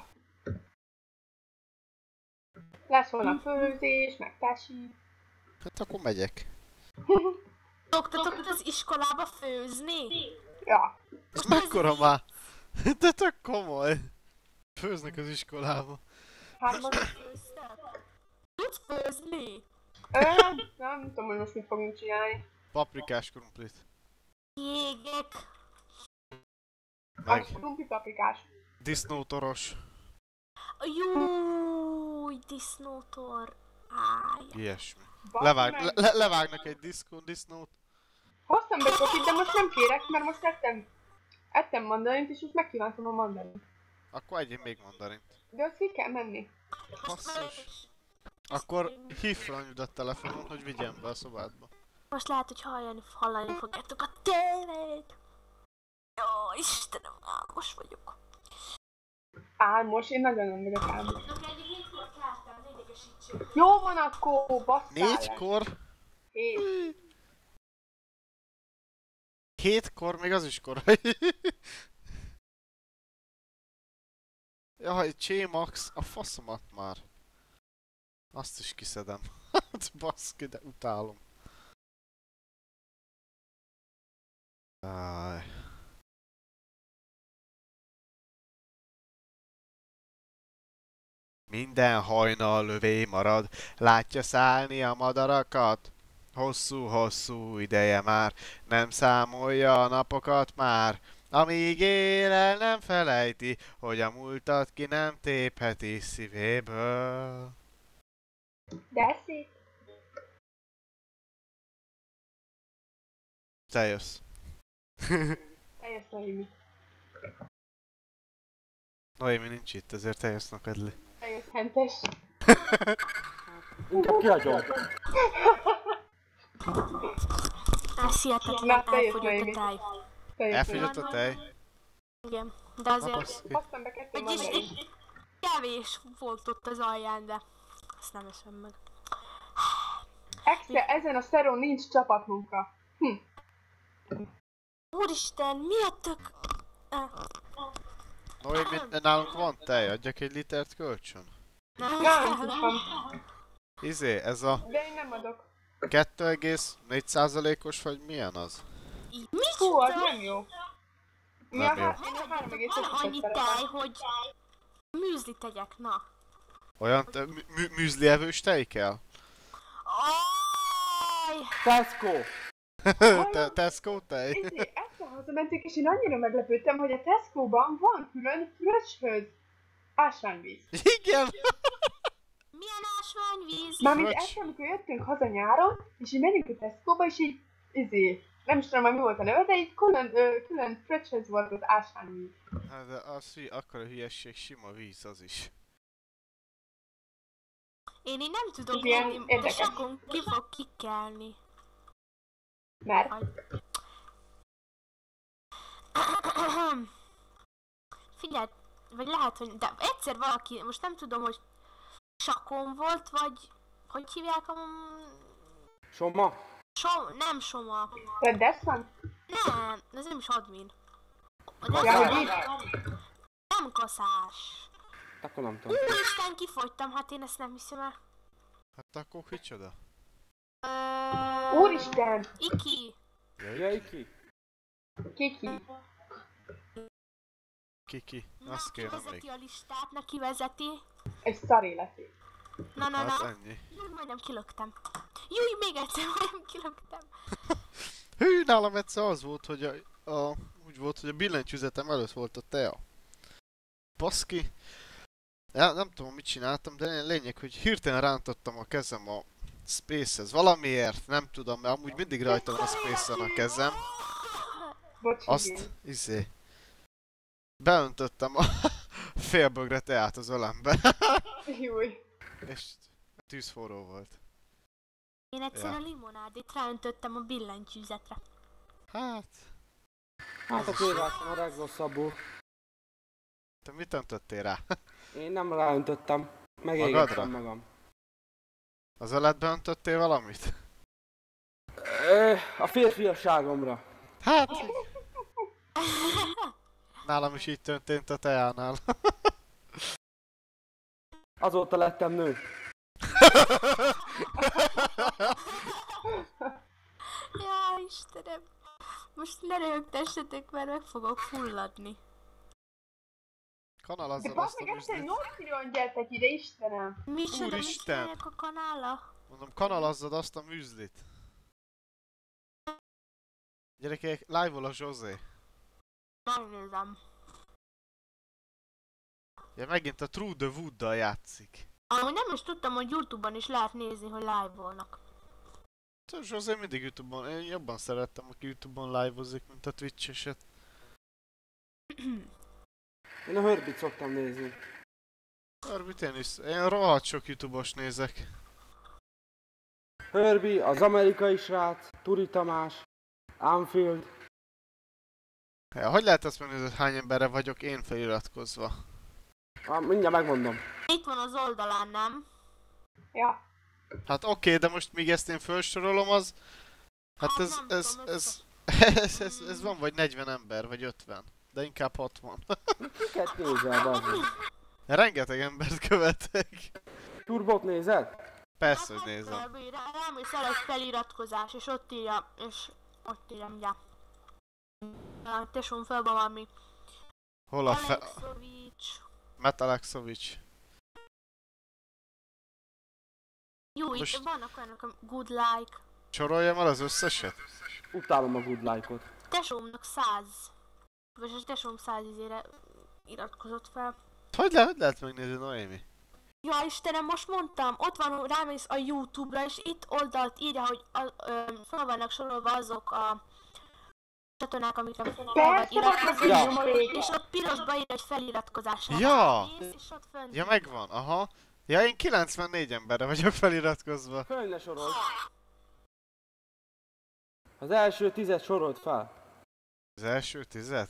Lesz volna főzés, meg tesi. Hát akkor megyek. Szoktatok az iskolába főzni? Ja. Ez mekkora már? De tök komoly. Főznek az iskolába. Hát most... Főztek? Tudsz főzni? Nem tudom, hogy most mit fogunk csinálni. Paprikás krumplit. Jégek. Meg Az krumpi paprikás. disznótoros. Júj, disznótor. Áj. Ilyesmi. Basz Levág, meg. levágnak egy disznót. Hoztam be kopit, de most nem kérek, mert most ettem mandarint, és most megkívántam a mandarint. Akkor egyén még mandarint. De azt ki kell menni. Basszus. Akkor hív fel anyudat telefonon, hogy vigyen be a szobádba. Most lehet, hogy hallani fogjátok a tévét. Jó, Istenem, álmos vagyok. Álmos, én nagyon nem vagyok álmos. Jó van akkor, basszál le. 4-kor? 7. 7-kor még az is korai. Jaj, Csémax, a faszomat már. Azt is kiszedem. Hát baszki, de utálom. Áj. Minden hajnal lövé marad, látja szállni a madarakat. Hosszú-hosszú ideje már, nem számolja a napokat már. Amíg él el nem felejti, hogy a múltat ki nem tépheti szívéből. De szép. Te jössz. Teljes Noémi. Noémi nincs itt, ezért te jössz Nokedli. Teljes hentes. Inkább kihagyom. Ez hihetetlen, Na, te jössz, elfogyott Noémi. a tej. Teljes Elfogyott a tej? Igen, de azért... Baszki. Hoztam be 2 Vagyis mandarint. egy kevés volt ott az alján, de ezt nem eszem meg. Extra, ezen a szeron nincs csapatmunka. Úristen, mi a tök... Noémi, nálunk van tej, adjak egy litert kölcsön? Nem, Nem tudom. Izé, ez a De én nem adok. 2,4%-os vagy milyen az? Hú, az Micsoda? nem jó. Mi Nem a jó. én a 3,5-öt Van annyi tej, szeretem. hogy műzli tegyek, na. Olyan műzlievős tej kell? Aj! Tesco! Tesco tej? Izé, egyszer hazamentünk, és én annyira meglepődtem, hogy a Tesco-ban van külön fröcshöz ásványvíz. Igen! Milyen ásványvíz? Mármint Fröccs. este, amikor jöttünk haza nyáron, és így menjünk a Tesco-ba, és így, nem is tudom már mi volt a neve, de így külön fröccshez volt az ásványvíz. Hát de az akkora hülyesség, sima víz az is. Én így nem tudom Igen, inni, de érdekes. sakon ki fog kikelni. Mert Figyelj, vagy lehet, hogy... De egyszer valaki, most nem tudom, hogy sakon volt, vagy... Hogy hívják a... Soma? Nem Soma. Redesson? Nem, ez nem is admin. Ja, hogy így? Nem kaszás. Akkor nem tudom. Úristen, kifogytam, hát én ezt nem hiszem el. Hát akkor kicsoda? Úristen! Iki. Jöjj ki! Kiki. Kiki, Na, azt ki kérem vezeti még. a listát, na ki vezeti. Egy szar életét. Na. Hát ennyi. Júj, majdnem kilöktem. Júj, még egyszer majdnem kilöktem. Hű, nálam egyszer az volt, hogy úgy volt, hogy a billentyűzetem előtt volt a tea. Baszki. Ja, nem tudom, mit csináltam, de lényeg, hogy hirtelen rántottam a kezem a Space-hez. Valamiért, nem tudom, mert amúgy mindig rajta van a Space-en a kezem. Bocs, Azt, beöntöttem a félbögre teát az ölembe. Júj. És tűzforró volt. Én egyszer Ja. a limonádét ráöntöttem a billentyűzetre. Hát, Hát a kérlásson a legrosszabbul. te mit öntöttél rá? Én nem ráöntöttem. Magadra? Megégettem magam. Az öletbe öntöttél valamit? A férfiasságomra. Hát... Nálam is így történt a teánál. Azóta lettem nő. Ja, Istenem. Most ne röhögtessetek, mert meg fogok fulladni. De Kanalazzad basz azt a meg egyszer műzlit. 8 millióan gyertek ide, Istenem. Micsoda, mit Úristen! csinálják a kanála? Mondom, kanalazzad azt a műzlit. Gyerekek, live-ol a Zsozé. Megnézem. Ja, megint a True the Wood-dal játszik. Amúgy nem is tudtam, hogy Youtube-on is lehet nézni, hogy live-olnak. A Zsozé mindig Youtube-on, én jobban szerettem, aki Youtube-on live-ozik, mint a Twitch-eset. Én a Hörbit szoktam nézni. Arbit én rohadt sok Youtube-os nézek. Herbie, az amerikai srác, Turi Tamás, Anfield. Ja, hogy lehet azt megnézni, hogy hány emberre vagyok én feliratkozva? Mindjárt megmondom. Itt van az oldalán, nem? Ja. Hát oké, de most míg ezt én felsorolom, az... Hát Hát ez, nem ez, tudom, ez van vagy 40 ember, vagy 50. De inkább 60. Kiket nézel, bazd? Rengeteg embert követek. Turbot nézed? Persze, hogy nézem. Rámész el egy feliratkozás, és ott írja, mindjárt. Tesson fel valami. Hol a Alexovics. Matt Alexovics. Jó, Most- itt vannak olyanok, a good like. Soroljam el az összeset? Utálom a good like-ot. Tesómnak 100. Vagy a tesóm 100 izére iratkozott fel. Hogy lehet megnézni, Noémi? Ja Istenem, most mondtam, ott van, rámész a YouTube-ra, és itt oldalt írja, hogy fel vannak sorolva azok a csatornák, amikre fel vagy Persze, hát iratkozni, Ja. nyomorék. és ott pirosba írja, hogy feliratkozás. Ja. Rámész, és ott fönn. Ja, megvan, aha. Ja, én 94 emberre vagyok feliratkozva. Föl ne sorold. Az első 10 sorolt fel. Az első 10?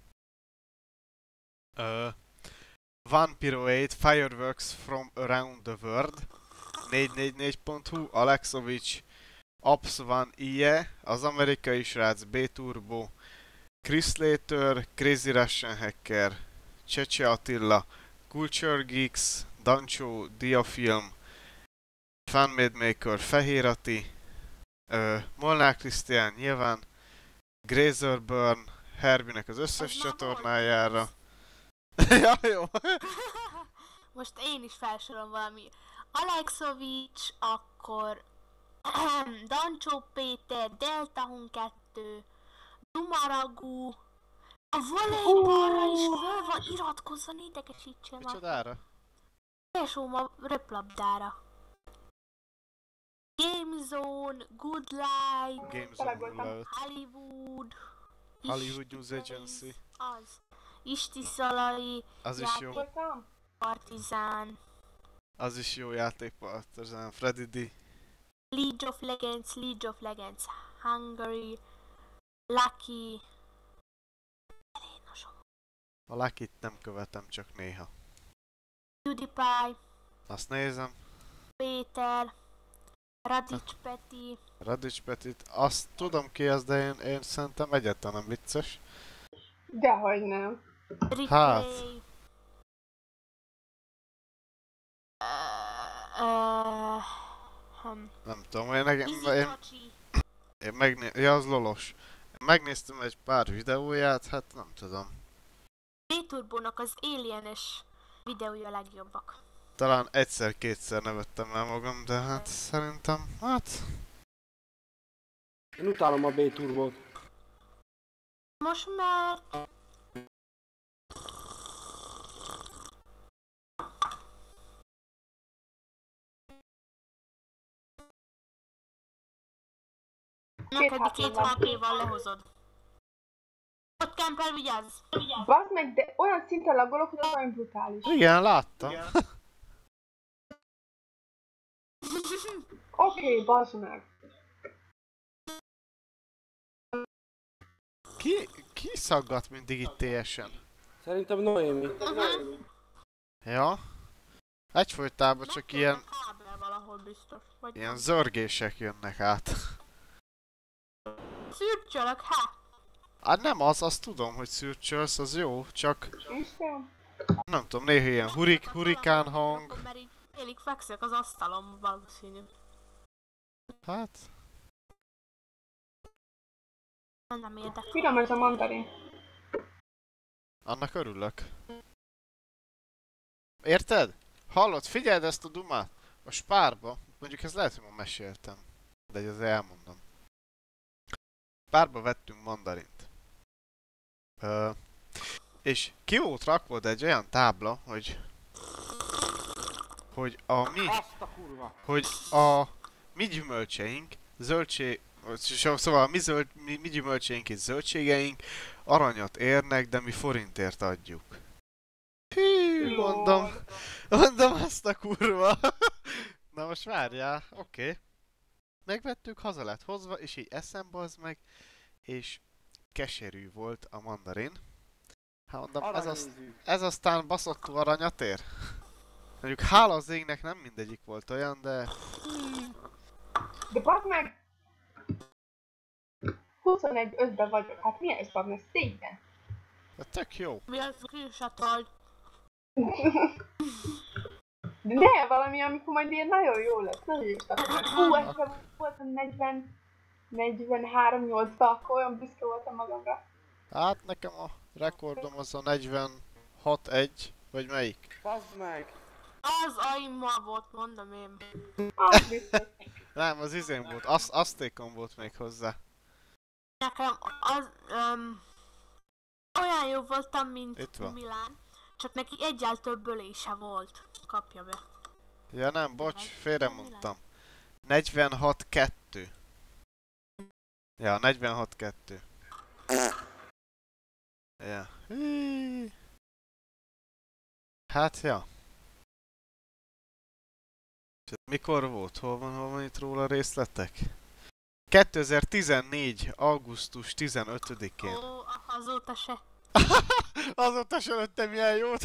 Vampiro 8 Fireworks from Around the World 444.hu Alexovics Ops Van IE Az amerikai srác B-Turbo Chris Slater Crazy Russian Hacker Csecse Attila Culture Geeks Dancho Diafilm Fanmade Maker Fehér Ati Molnár Krisztián nyilván Grazer Burn Herbinek az összes Ez már csatornájára. Ja, jó. Most én is felsorolom valami. Alexovics, akkor Dancsó Péter, Delta Hun 2, Dumaragu, a volejbalra is fel van iratkozva, ne idegesítsél már. Micsodára? Tesóm a röplabdára. Game Zone, Good Life, Games Találkoztam. on 05. Hollywood. Hollywood News Isti Agency. Az. Isti Szalai, Az is jó. Voltam? Partizán. Az is jó játékpartizán. Freddy D. League of Legends, Hungary, Lucky. A Lucky-t nem követem, csak néha. PewDiePie, Azt nézem. Péter, Radics Peti, Radics Petit. Azt tudom ki az, de én szerintem egyáltalán nem vicces. Dehogy nem. Rick Hát. Ray. Nem tudom, én Izitocsi. ja, az lolos. Én megnéztem egy pár videóját, hát nem tudom. B-Turbónak az Alien-es videója a legjobbak. Talán egyszer-kétszer nevettem el magam, de hát szerintem, hát... Én utálom a B-turbót. Most már... Neked két HP-val lehozod. Ott Kempel, vigyázz! Bazd meg, de olyan szinten laggolok, hogy az olyan brutális. Igen, láttam. Oké, bazd meg. Ki szaggat mindig itt TS-en? Szerintem Noémi. Ja? Egyfolytában csak ilyen valahol biztos. Vagy ilyen zörgések jönnek át. szürcsölök, hát! Hát nem az, azt tudom, hogy szürcsölsz, az jó, csak Isten. nem tudom, néha ilyen hurikán hang. Mert így félig fekszek az asztalon valószínű. Hát, Nem érdekel. Finom ez a mandarin. annak örülök. Érted? Hallod? Figyeld ezt a dumát! A Spárba, mondjuk ez lehet, hogy ma meséltem, de ez elmondom. Spárba vettünk mandarint. És ki volt rakva egy olyan tábla, hogy a mi... Azt a kurva! hogy a mi gyümölcseink, szóval a mi gyümölcseink és zöldségeink aranyat érnek, de mi forintért adjuk. Hű, mondom azt a kurva. Na most várjál, oké. Megvettük, haza lett hozva, és így eszembe az meg, és keserű volt a mandarin. Hát mondom, ez aztán baszottú aranyat ér? Mondjuk hála az égnek nem mindegyik volt olyan, de... De bazd meg! 21-5-ben vagyok, hát mi ez, bazd meg, szégyen? de tök jó. Mi az screenshotold? De ne, valami, amikor majd ilyen nagyon jó lesz, nagyon jó lesz. Hú, ezzel voltam 43-8-ba, akkor olyan büszke voltam magamra. Hát nekem a rekordom az a 46-1, vagy melyik? Bazd meg! Az aimmal volt, mondom én. Az biztos. Nem, az izén volt, Aztékon volt még hozzá. Nekem az... olyan jó voltam, mint Itt van. Milán. Csak neki egyáltalán több ölése volt. Kapja be. Ja nem, bocs, félremondtam. 46-2. Ja, 46-2. Ja. Hí. Hát, ja. És ez mikor volt? Hol van itt róla részletek? 2014. augusztus 15-én. Ó, azóta se. Azóta se lőttem ilyen jót.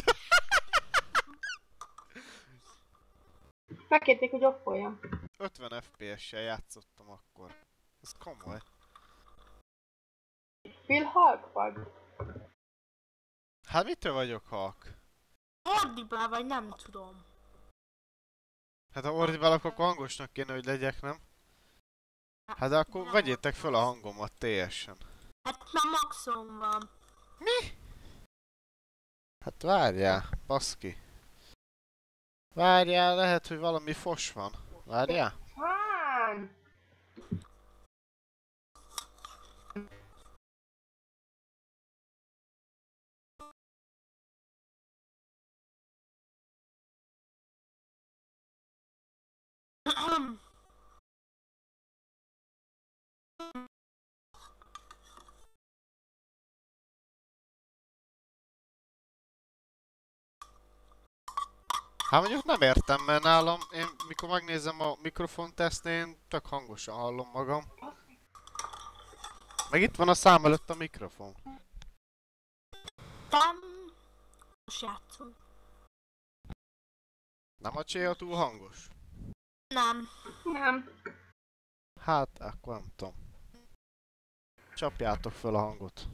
Megkérték, hogy offoljam. 50 FPS-sel játszottam akkor. Ez komoly. Phil Hulk vagy? Hát mitől vagyok halk? Ordibál vagy nem tudom. Hát ha ordibálok, akkor hangosnak kéne, hogy legyek, nem? Hát de akkor vegyétek fel a hangomat TS-en. Hát már maximum van. Hát várjál, baszki. Várjál, lehet, hogy valami fos van. Várjál. Hán! Hát mondjuk nem értem, mert nálam, én mikor megnézem a mikrofontesztnél, én tök hangosan hallom magam. Meg itt van a szám előtt a mikrofon. Most játszunk. Nem a cséja túl hangos? Nem. Nem. Hát, akkor nem tudom. Csapjátok föl a hangot.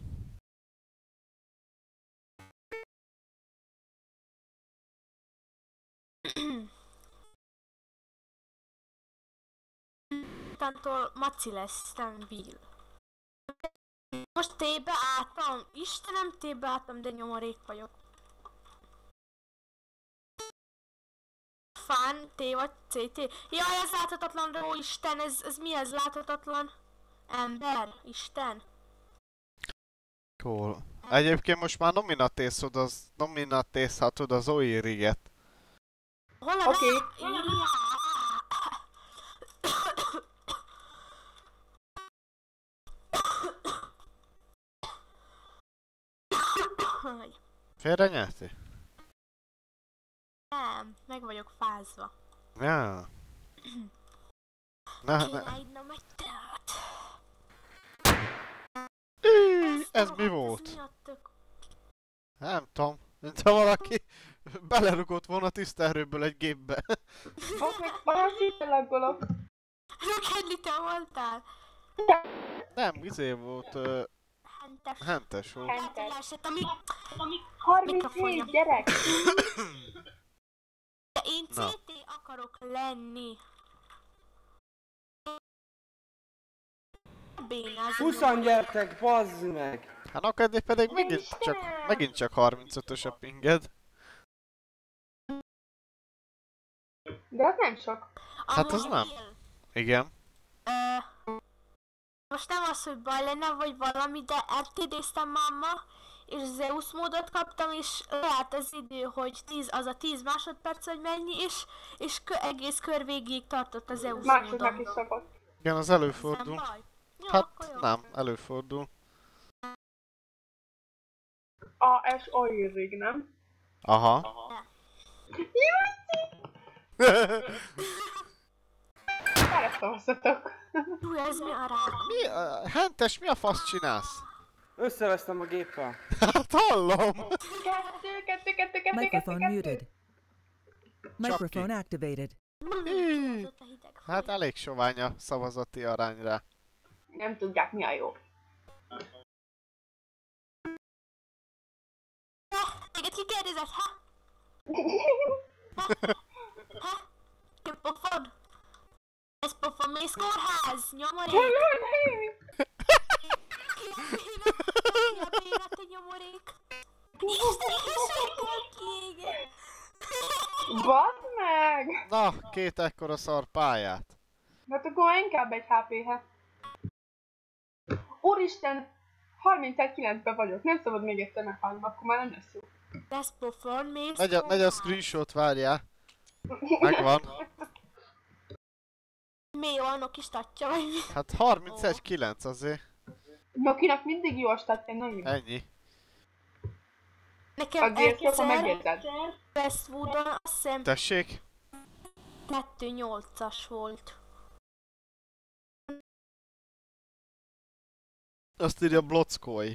Tantól Maci lesz, nem Bill. Most tébe álltam. Istenem, tébe álltam, de nyomorék vagyok. Fán, T vagy CT. Jaj, ez láthatatlan, ó Isten, ez mi ez láthatatlan? Ember, Isten. Cool. Egyébként most már nominatézhatod az OI-riget. Hol a Oké. Félre nyerti? Nem, meg vagyok fázva. Ja. Ne. Kéne innom egy teát. Ez mi volt? Ez mi a tök? Nem tudom. Mintha valaki belerugott volna tisztaerőből egy gépbe. Ott meg valami szételaggolok. Rökedli, te voltál? Nem, izé volt, Hentes. hentes volt. Hentes. Leesett, ami... 37 gyerek! De én Na. CT akarok lenni. Bénázom. 20 gyertek, bazd meg! Hát akkor pedig Istenem! megint csak 35-ös a pinged. De az nem sok. Hát az nem. Igen. Most nem az, hogy baj lenne, vagy valami, de RTD-ztem máma, és Zeus módot kaptam, és lehet az idő, hogy 10 másodperc, hogy mennyi, és egész kör végig tartott a Zeus Másodnak módon. is szokott. Igen, az Nem előfordul. baj. Jó, Hát akkor jó. nem, előfordul. AS Oirig, nem? Aha. Erre szavazzatok. Jú, ez mi a rák? Hentes, mi a fasz csinálsz? Összevesztem a géppel. Hát hallom! Kettő. Microphone muted. Microphone activated. Húzott a hideg fúj. Hát elég sovány a szavazati arányra. Nem tudják mi a jó. Téged kikérdezett, ha? Ki pofod? Ez pofon mész kórház, nyomorék. Ki a béna, te nyomorék? Isten, kiégett. Bazd meg! Na, két ekkora szar pályát. Hát akkor inkább egy HP-hez. Úristen! 39-ben vagyok, nem szabad még egyszer meghalnom, akkor már nem lesz jó. Ez pofon mész Megy a kórház. screenshot, várjál. Megvan. Mi olyanok is tatja, vagy mi? Hát 31-9 azért. Nokinak mindig jó a statja, nagyon. Ennyi. Nekem A Gears-t akkor egyszer megérzed. Westwoodon azt hiszem Tessék? 2.8-as volt. Azt írja Blockói.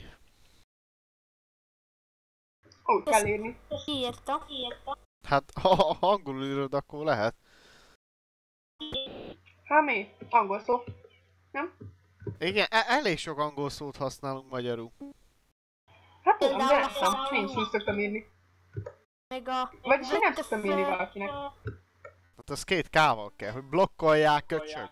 Úgy kell írni. Írta. Hát ha angolul írod, akkor lehet. Hát mi? Angol szó. Nem? Igen, elég sok angol szót használunk magyarul. Hát tudom, de Például nem a- én is úgy szoktam írni. Meg a... Vagyis én nem szoktam írni valakinek. Hát az két K-val kell, hogy blokkolják, köcsög.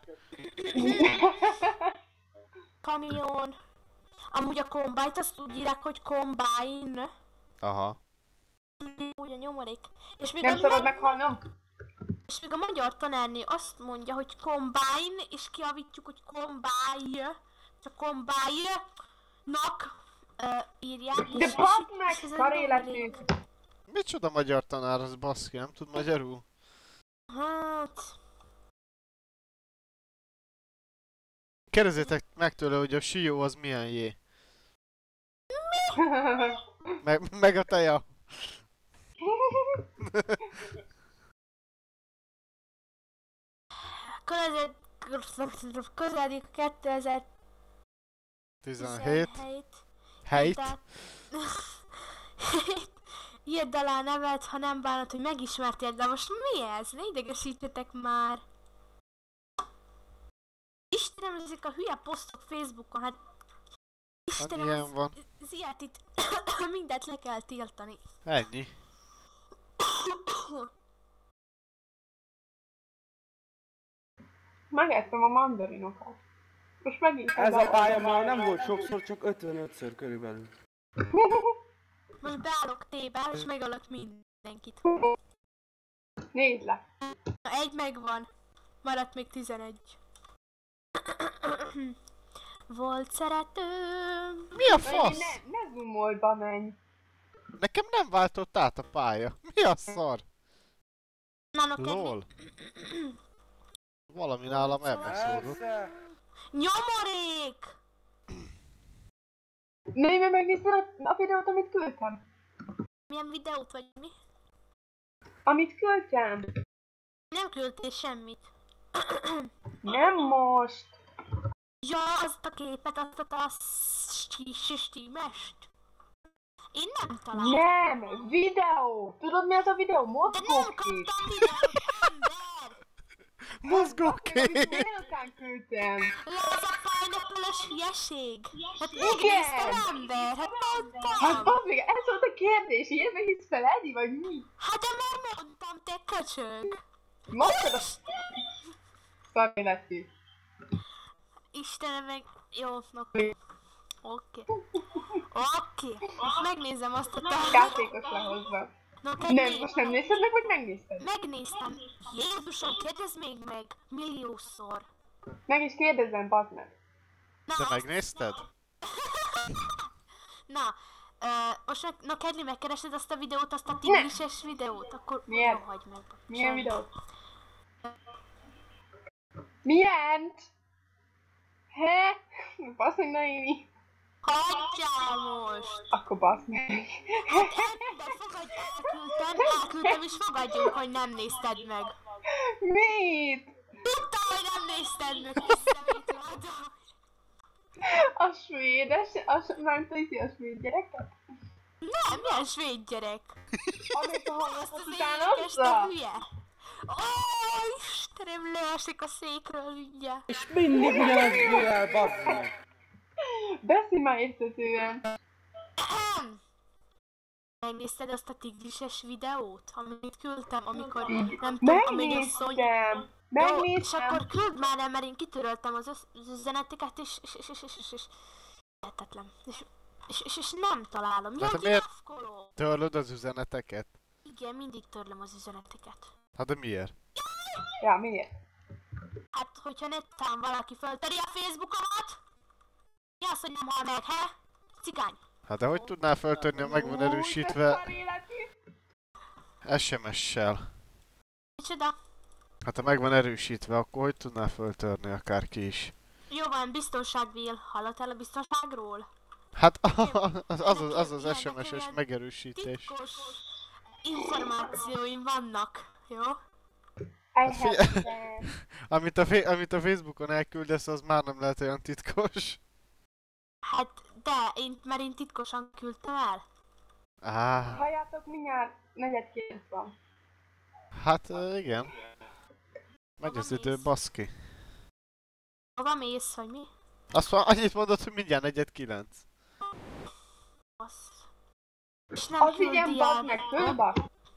Kamion. Amúgy a Combine-t azt úgy írják, hogy Combine. Aha. Úgy a nyomorék. És még, Nem a, szabad meghalnom? és még a magyar tanárné azt mondja, hogy Combine, és kiavítjuk, hogy Combine. Csak Combine-nak írják. De és- bazd és meg, ez egy szar nyomorék. életű! Micsoda magyar tanár az baszki, nem tud magyarul? Hát... Kérdezzétek meg tőle, hogy a Sió az milyen jé. Meg a teja. Közeledik 2017 Hét. Írd alá a nevet, ha nem bánod, hogy megismertél, de most mi ez? Ne idegesítsetek már! Istenem, ezek a hülye posztok Facebookon, hát... Istenem, ilyen van. az ilyet itt mindent le kell tiltani. Ennyi. Megettem a mandarinokat. Most megint Ez a pálya már nem volt sokszor, csak 55-ször körülbelül. Most beállok tébe, és megölök mindenkit. Nézd le. Na, egy megvan. Maradt még 11. Volt szeretőm. Mi a Várj, fasz? ne zoomolba menj. Nekem nem váltott át a pálya. Mi a szar? Na, Lol. Valami nálam elbeszódott. Persze. Nyomorék! Nőj, mert megnézted a videót, amit küldtem? Milyen videót vagy mi? Amit küldtem? Nem küldtél semmit. Nem most. Ja, azt a képet, azt a stímest. Én nem találtam. Nem, videó. Tudod mi az a videó? De nem Mozgókép. kaptam videót, ember! Mozgókép! Délután küldtem. Ez a pineapple-ös hülyeség. Hát Igen. megnéztem, ember, hát mondtam. Hát bazd meg, ez volt a kérdés. Ilyen hisz fel, Edi, vagy mi? Hát de már mondtam, te köcsög. Mondtad a... Szarni lett ki. Istenem meg... Jó, oké. Oké. Most megnézem azt a tárgyat. Játékos lehozva. No, Nem, most nem nézted meg, vagy megnézted? Megnéztem. Jézusom, kérdezz még meg. Milliószor. Meg is kérdezzem, bazd meg. Na, De azt- megnézted? Na, most Kedli, megkeresed azt a videót, azt a tigrises videót? Akkor Miért? jó, hagyd meg. Milyen Semmi. videót? Milyent? He? Basz meg, ne írj. Hagyjál most! Akkor basz meg. De fogadj, elküldtem és fogadjunk, hogy nem nézted meg. Mit? Tudtam, hogy nem nézted meg, visszavételed. A svédes, nem tudja a svéd gyereket? Nem, milyen svéd gyerek? Amit a Azt hallgatott az után énekes, te hozza? hülye. Ó, Istenem, leesik a székről mindjárt. És mindig ugyanaz jön el, bassz meg. Beszélj már értetően. Megnézted azt a tigrises videót, amit küldtem, amikor nem tudom, a mennyasszony... Megnéztem. Jó, és Megnéztem. akkor küld már el, mert én kitöröltem az üzeneteket, és lehetetlen. És nem találom. Hát Jaj, miért? gyászkoló! Törlöd az üzeneteket? Igen, mindig törlöm az üzeneteket. Hát de miért? Ja, miért? Hát, hogyha netán valaki föltöri a Facebookomat, mi az, hogy nem hal meg, he? Cigány. Hát de hogy tudnál feltörni, ha meg van Úgy, erősítve szar életű. SMS-sel? Micsoda? Hát ha meg van erősítve, akkor hogy tudnál feltörni akárki is? Jó van, biztonságvél. Hallottál a biztonságról? Hát az Nekem SMS-es ilyen megerősítés. Titkos információim vannak, jó? I figyelj. have them. Amit a Facebookon elküldesz, az már nem lehet olyan titkos. Hát, de, mert én titkosan küldtem el. Halljátok, mindjárt 4:09 van. Hát igen. Megy az idő, baszki. Hova mész, vagy mi? Annyit mondod, hogy mindjárt 4:09. Basz. És nem Az küldi igen, el. bazd meg, fölbasz.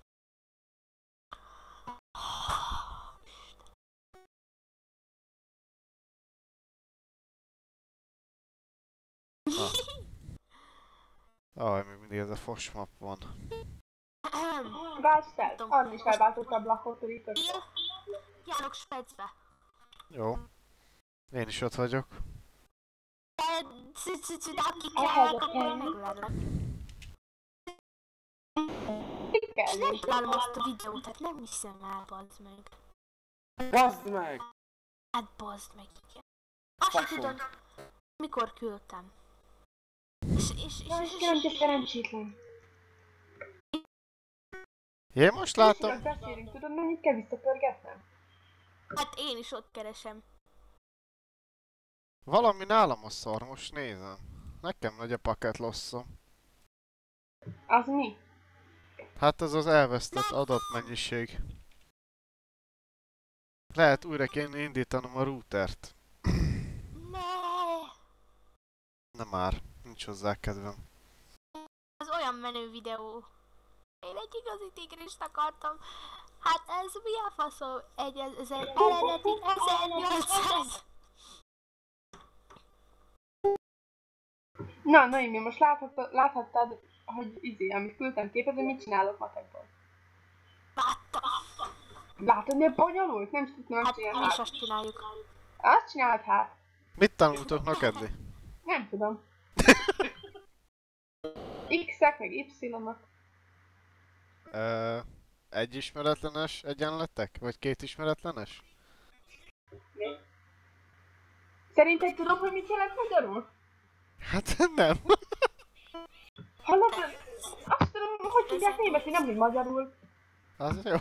Még mindig ez a fosmap van. Váltsd el. Arra is elváltotta a Blackot, itt. Én járok Svájcba. Jó. Én is ott vagyok. De aki kell, akkor megverlek. Mit kell És nem nézni? találom azt a videót, tehát nem hiszem el, bazd meg. Baszd meg! Hát bazd meg, igen. Azt sem Faszom. tudom, mikor küldtem. Ja, Istenem, te szerencsétlen. Én most Látom. látom. Beszélünk, tudod, mennyit kell visszapörgetnem? Hát én is ott keresem. Valami nálam a szar, most nézem. Nekem nagy a paket losszom. Az mi? Hát ez az elvesztett adatmennyiség. Lehet újra kéne indítanom a routert. Ne! Na már, nincs hozzá kedvem. Az olyan menő videó. Én egy igazi tigrist akartam. Hát ez mi a faszom? Ez egy eredeti 1800. Na, Noémi, most láthattad, hogy amit küldtem képet, hogy mit csinálok matekból. Láttam. Látod, milyen bonyolult? Nem tudtam Hát megcsinálni. mi is azt csináljuk. Azt csinált hát. Mit tanultok Nokedli? Nem tudom. X-ek, meg Y-ok. Egy ismeretlenes egyenletek? Vagy két ismeretlenes? Mi? Szerinted tudom, hogy mit jelent magyarul? Hát nem. Hallod? Azt tudom, hogy tudják németül, nem hogy magyarul. Az jó.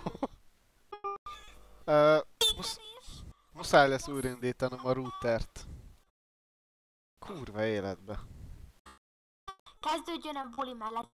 Muszáj lesz újraindítanom a routert. Kurva életbe. Kezdődjön a buli mellett.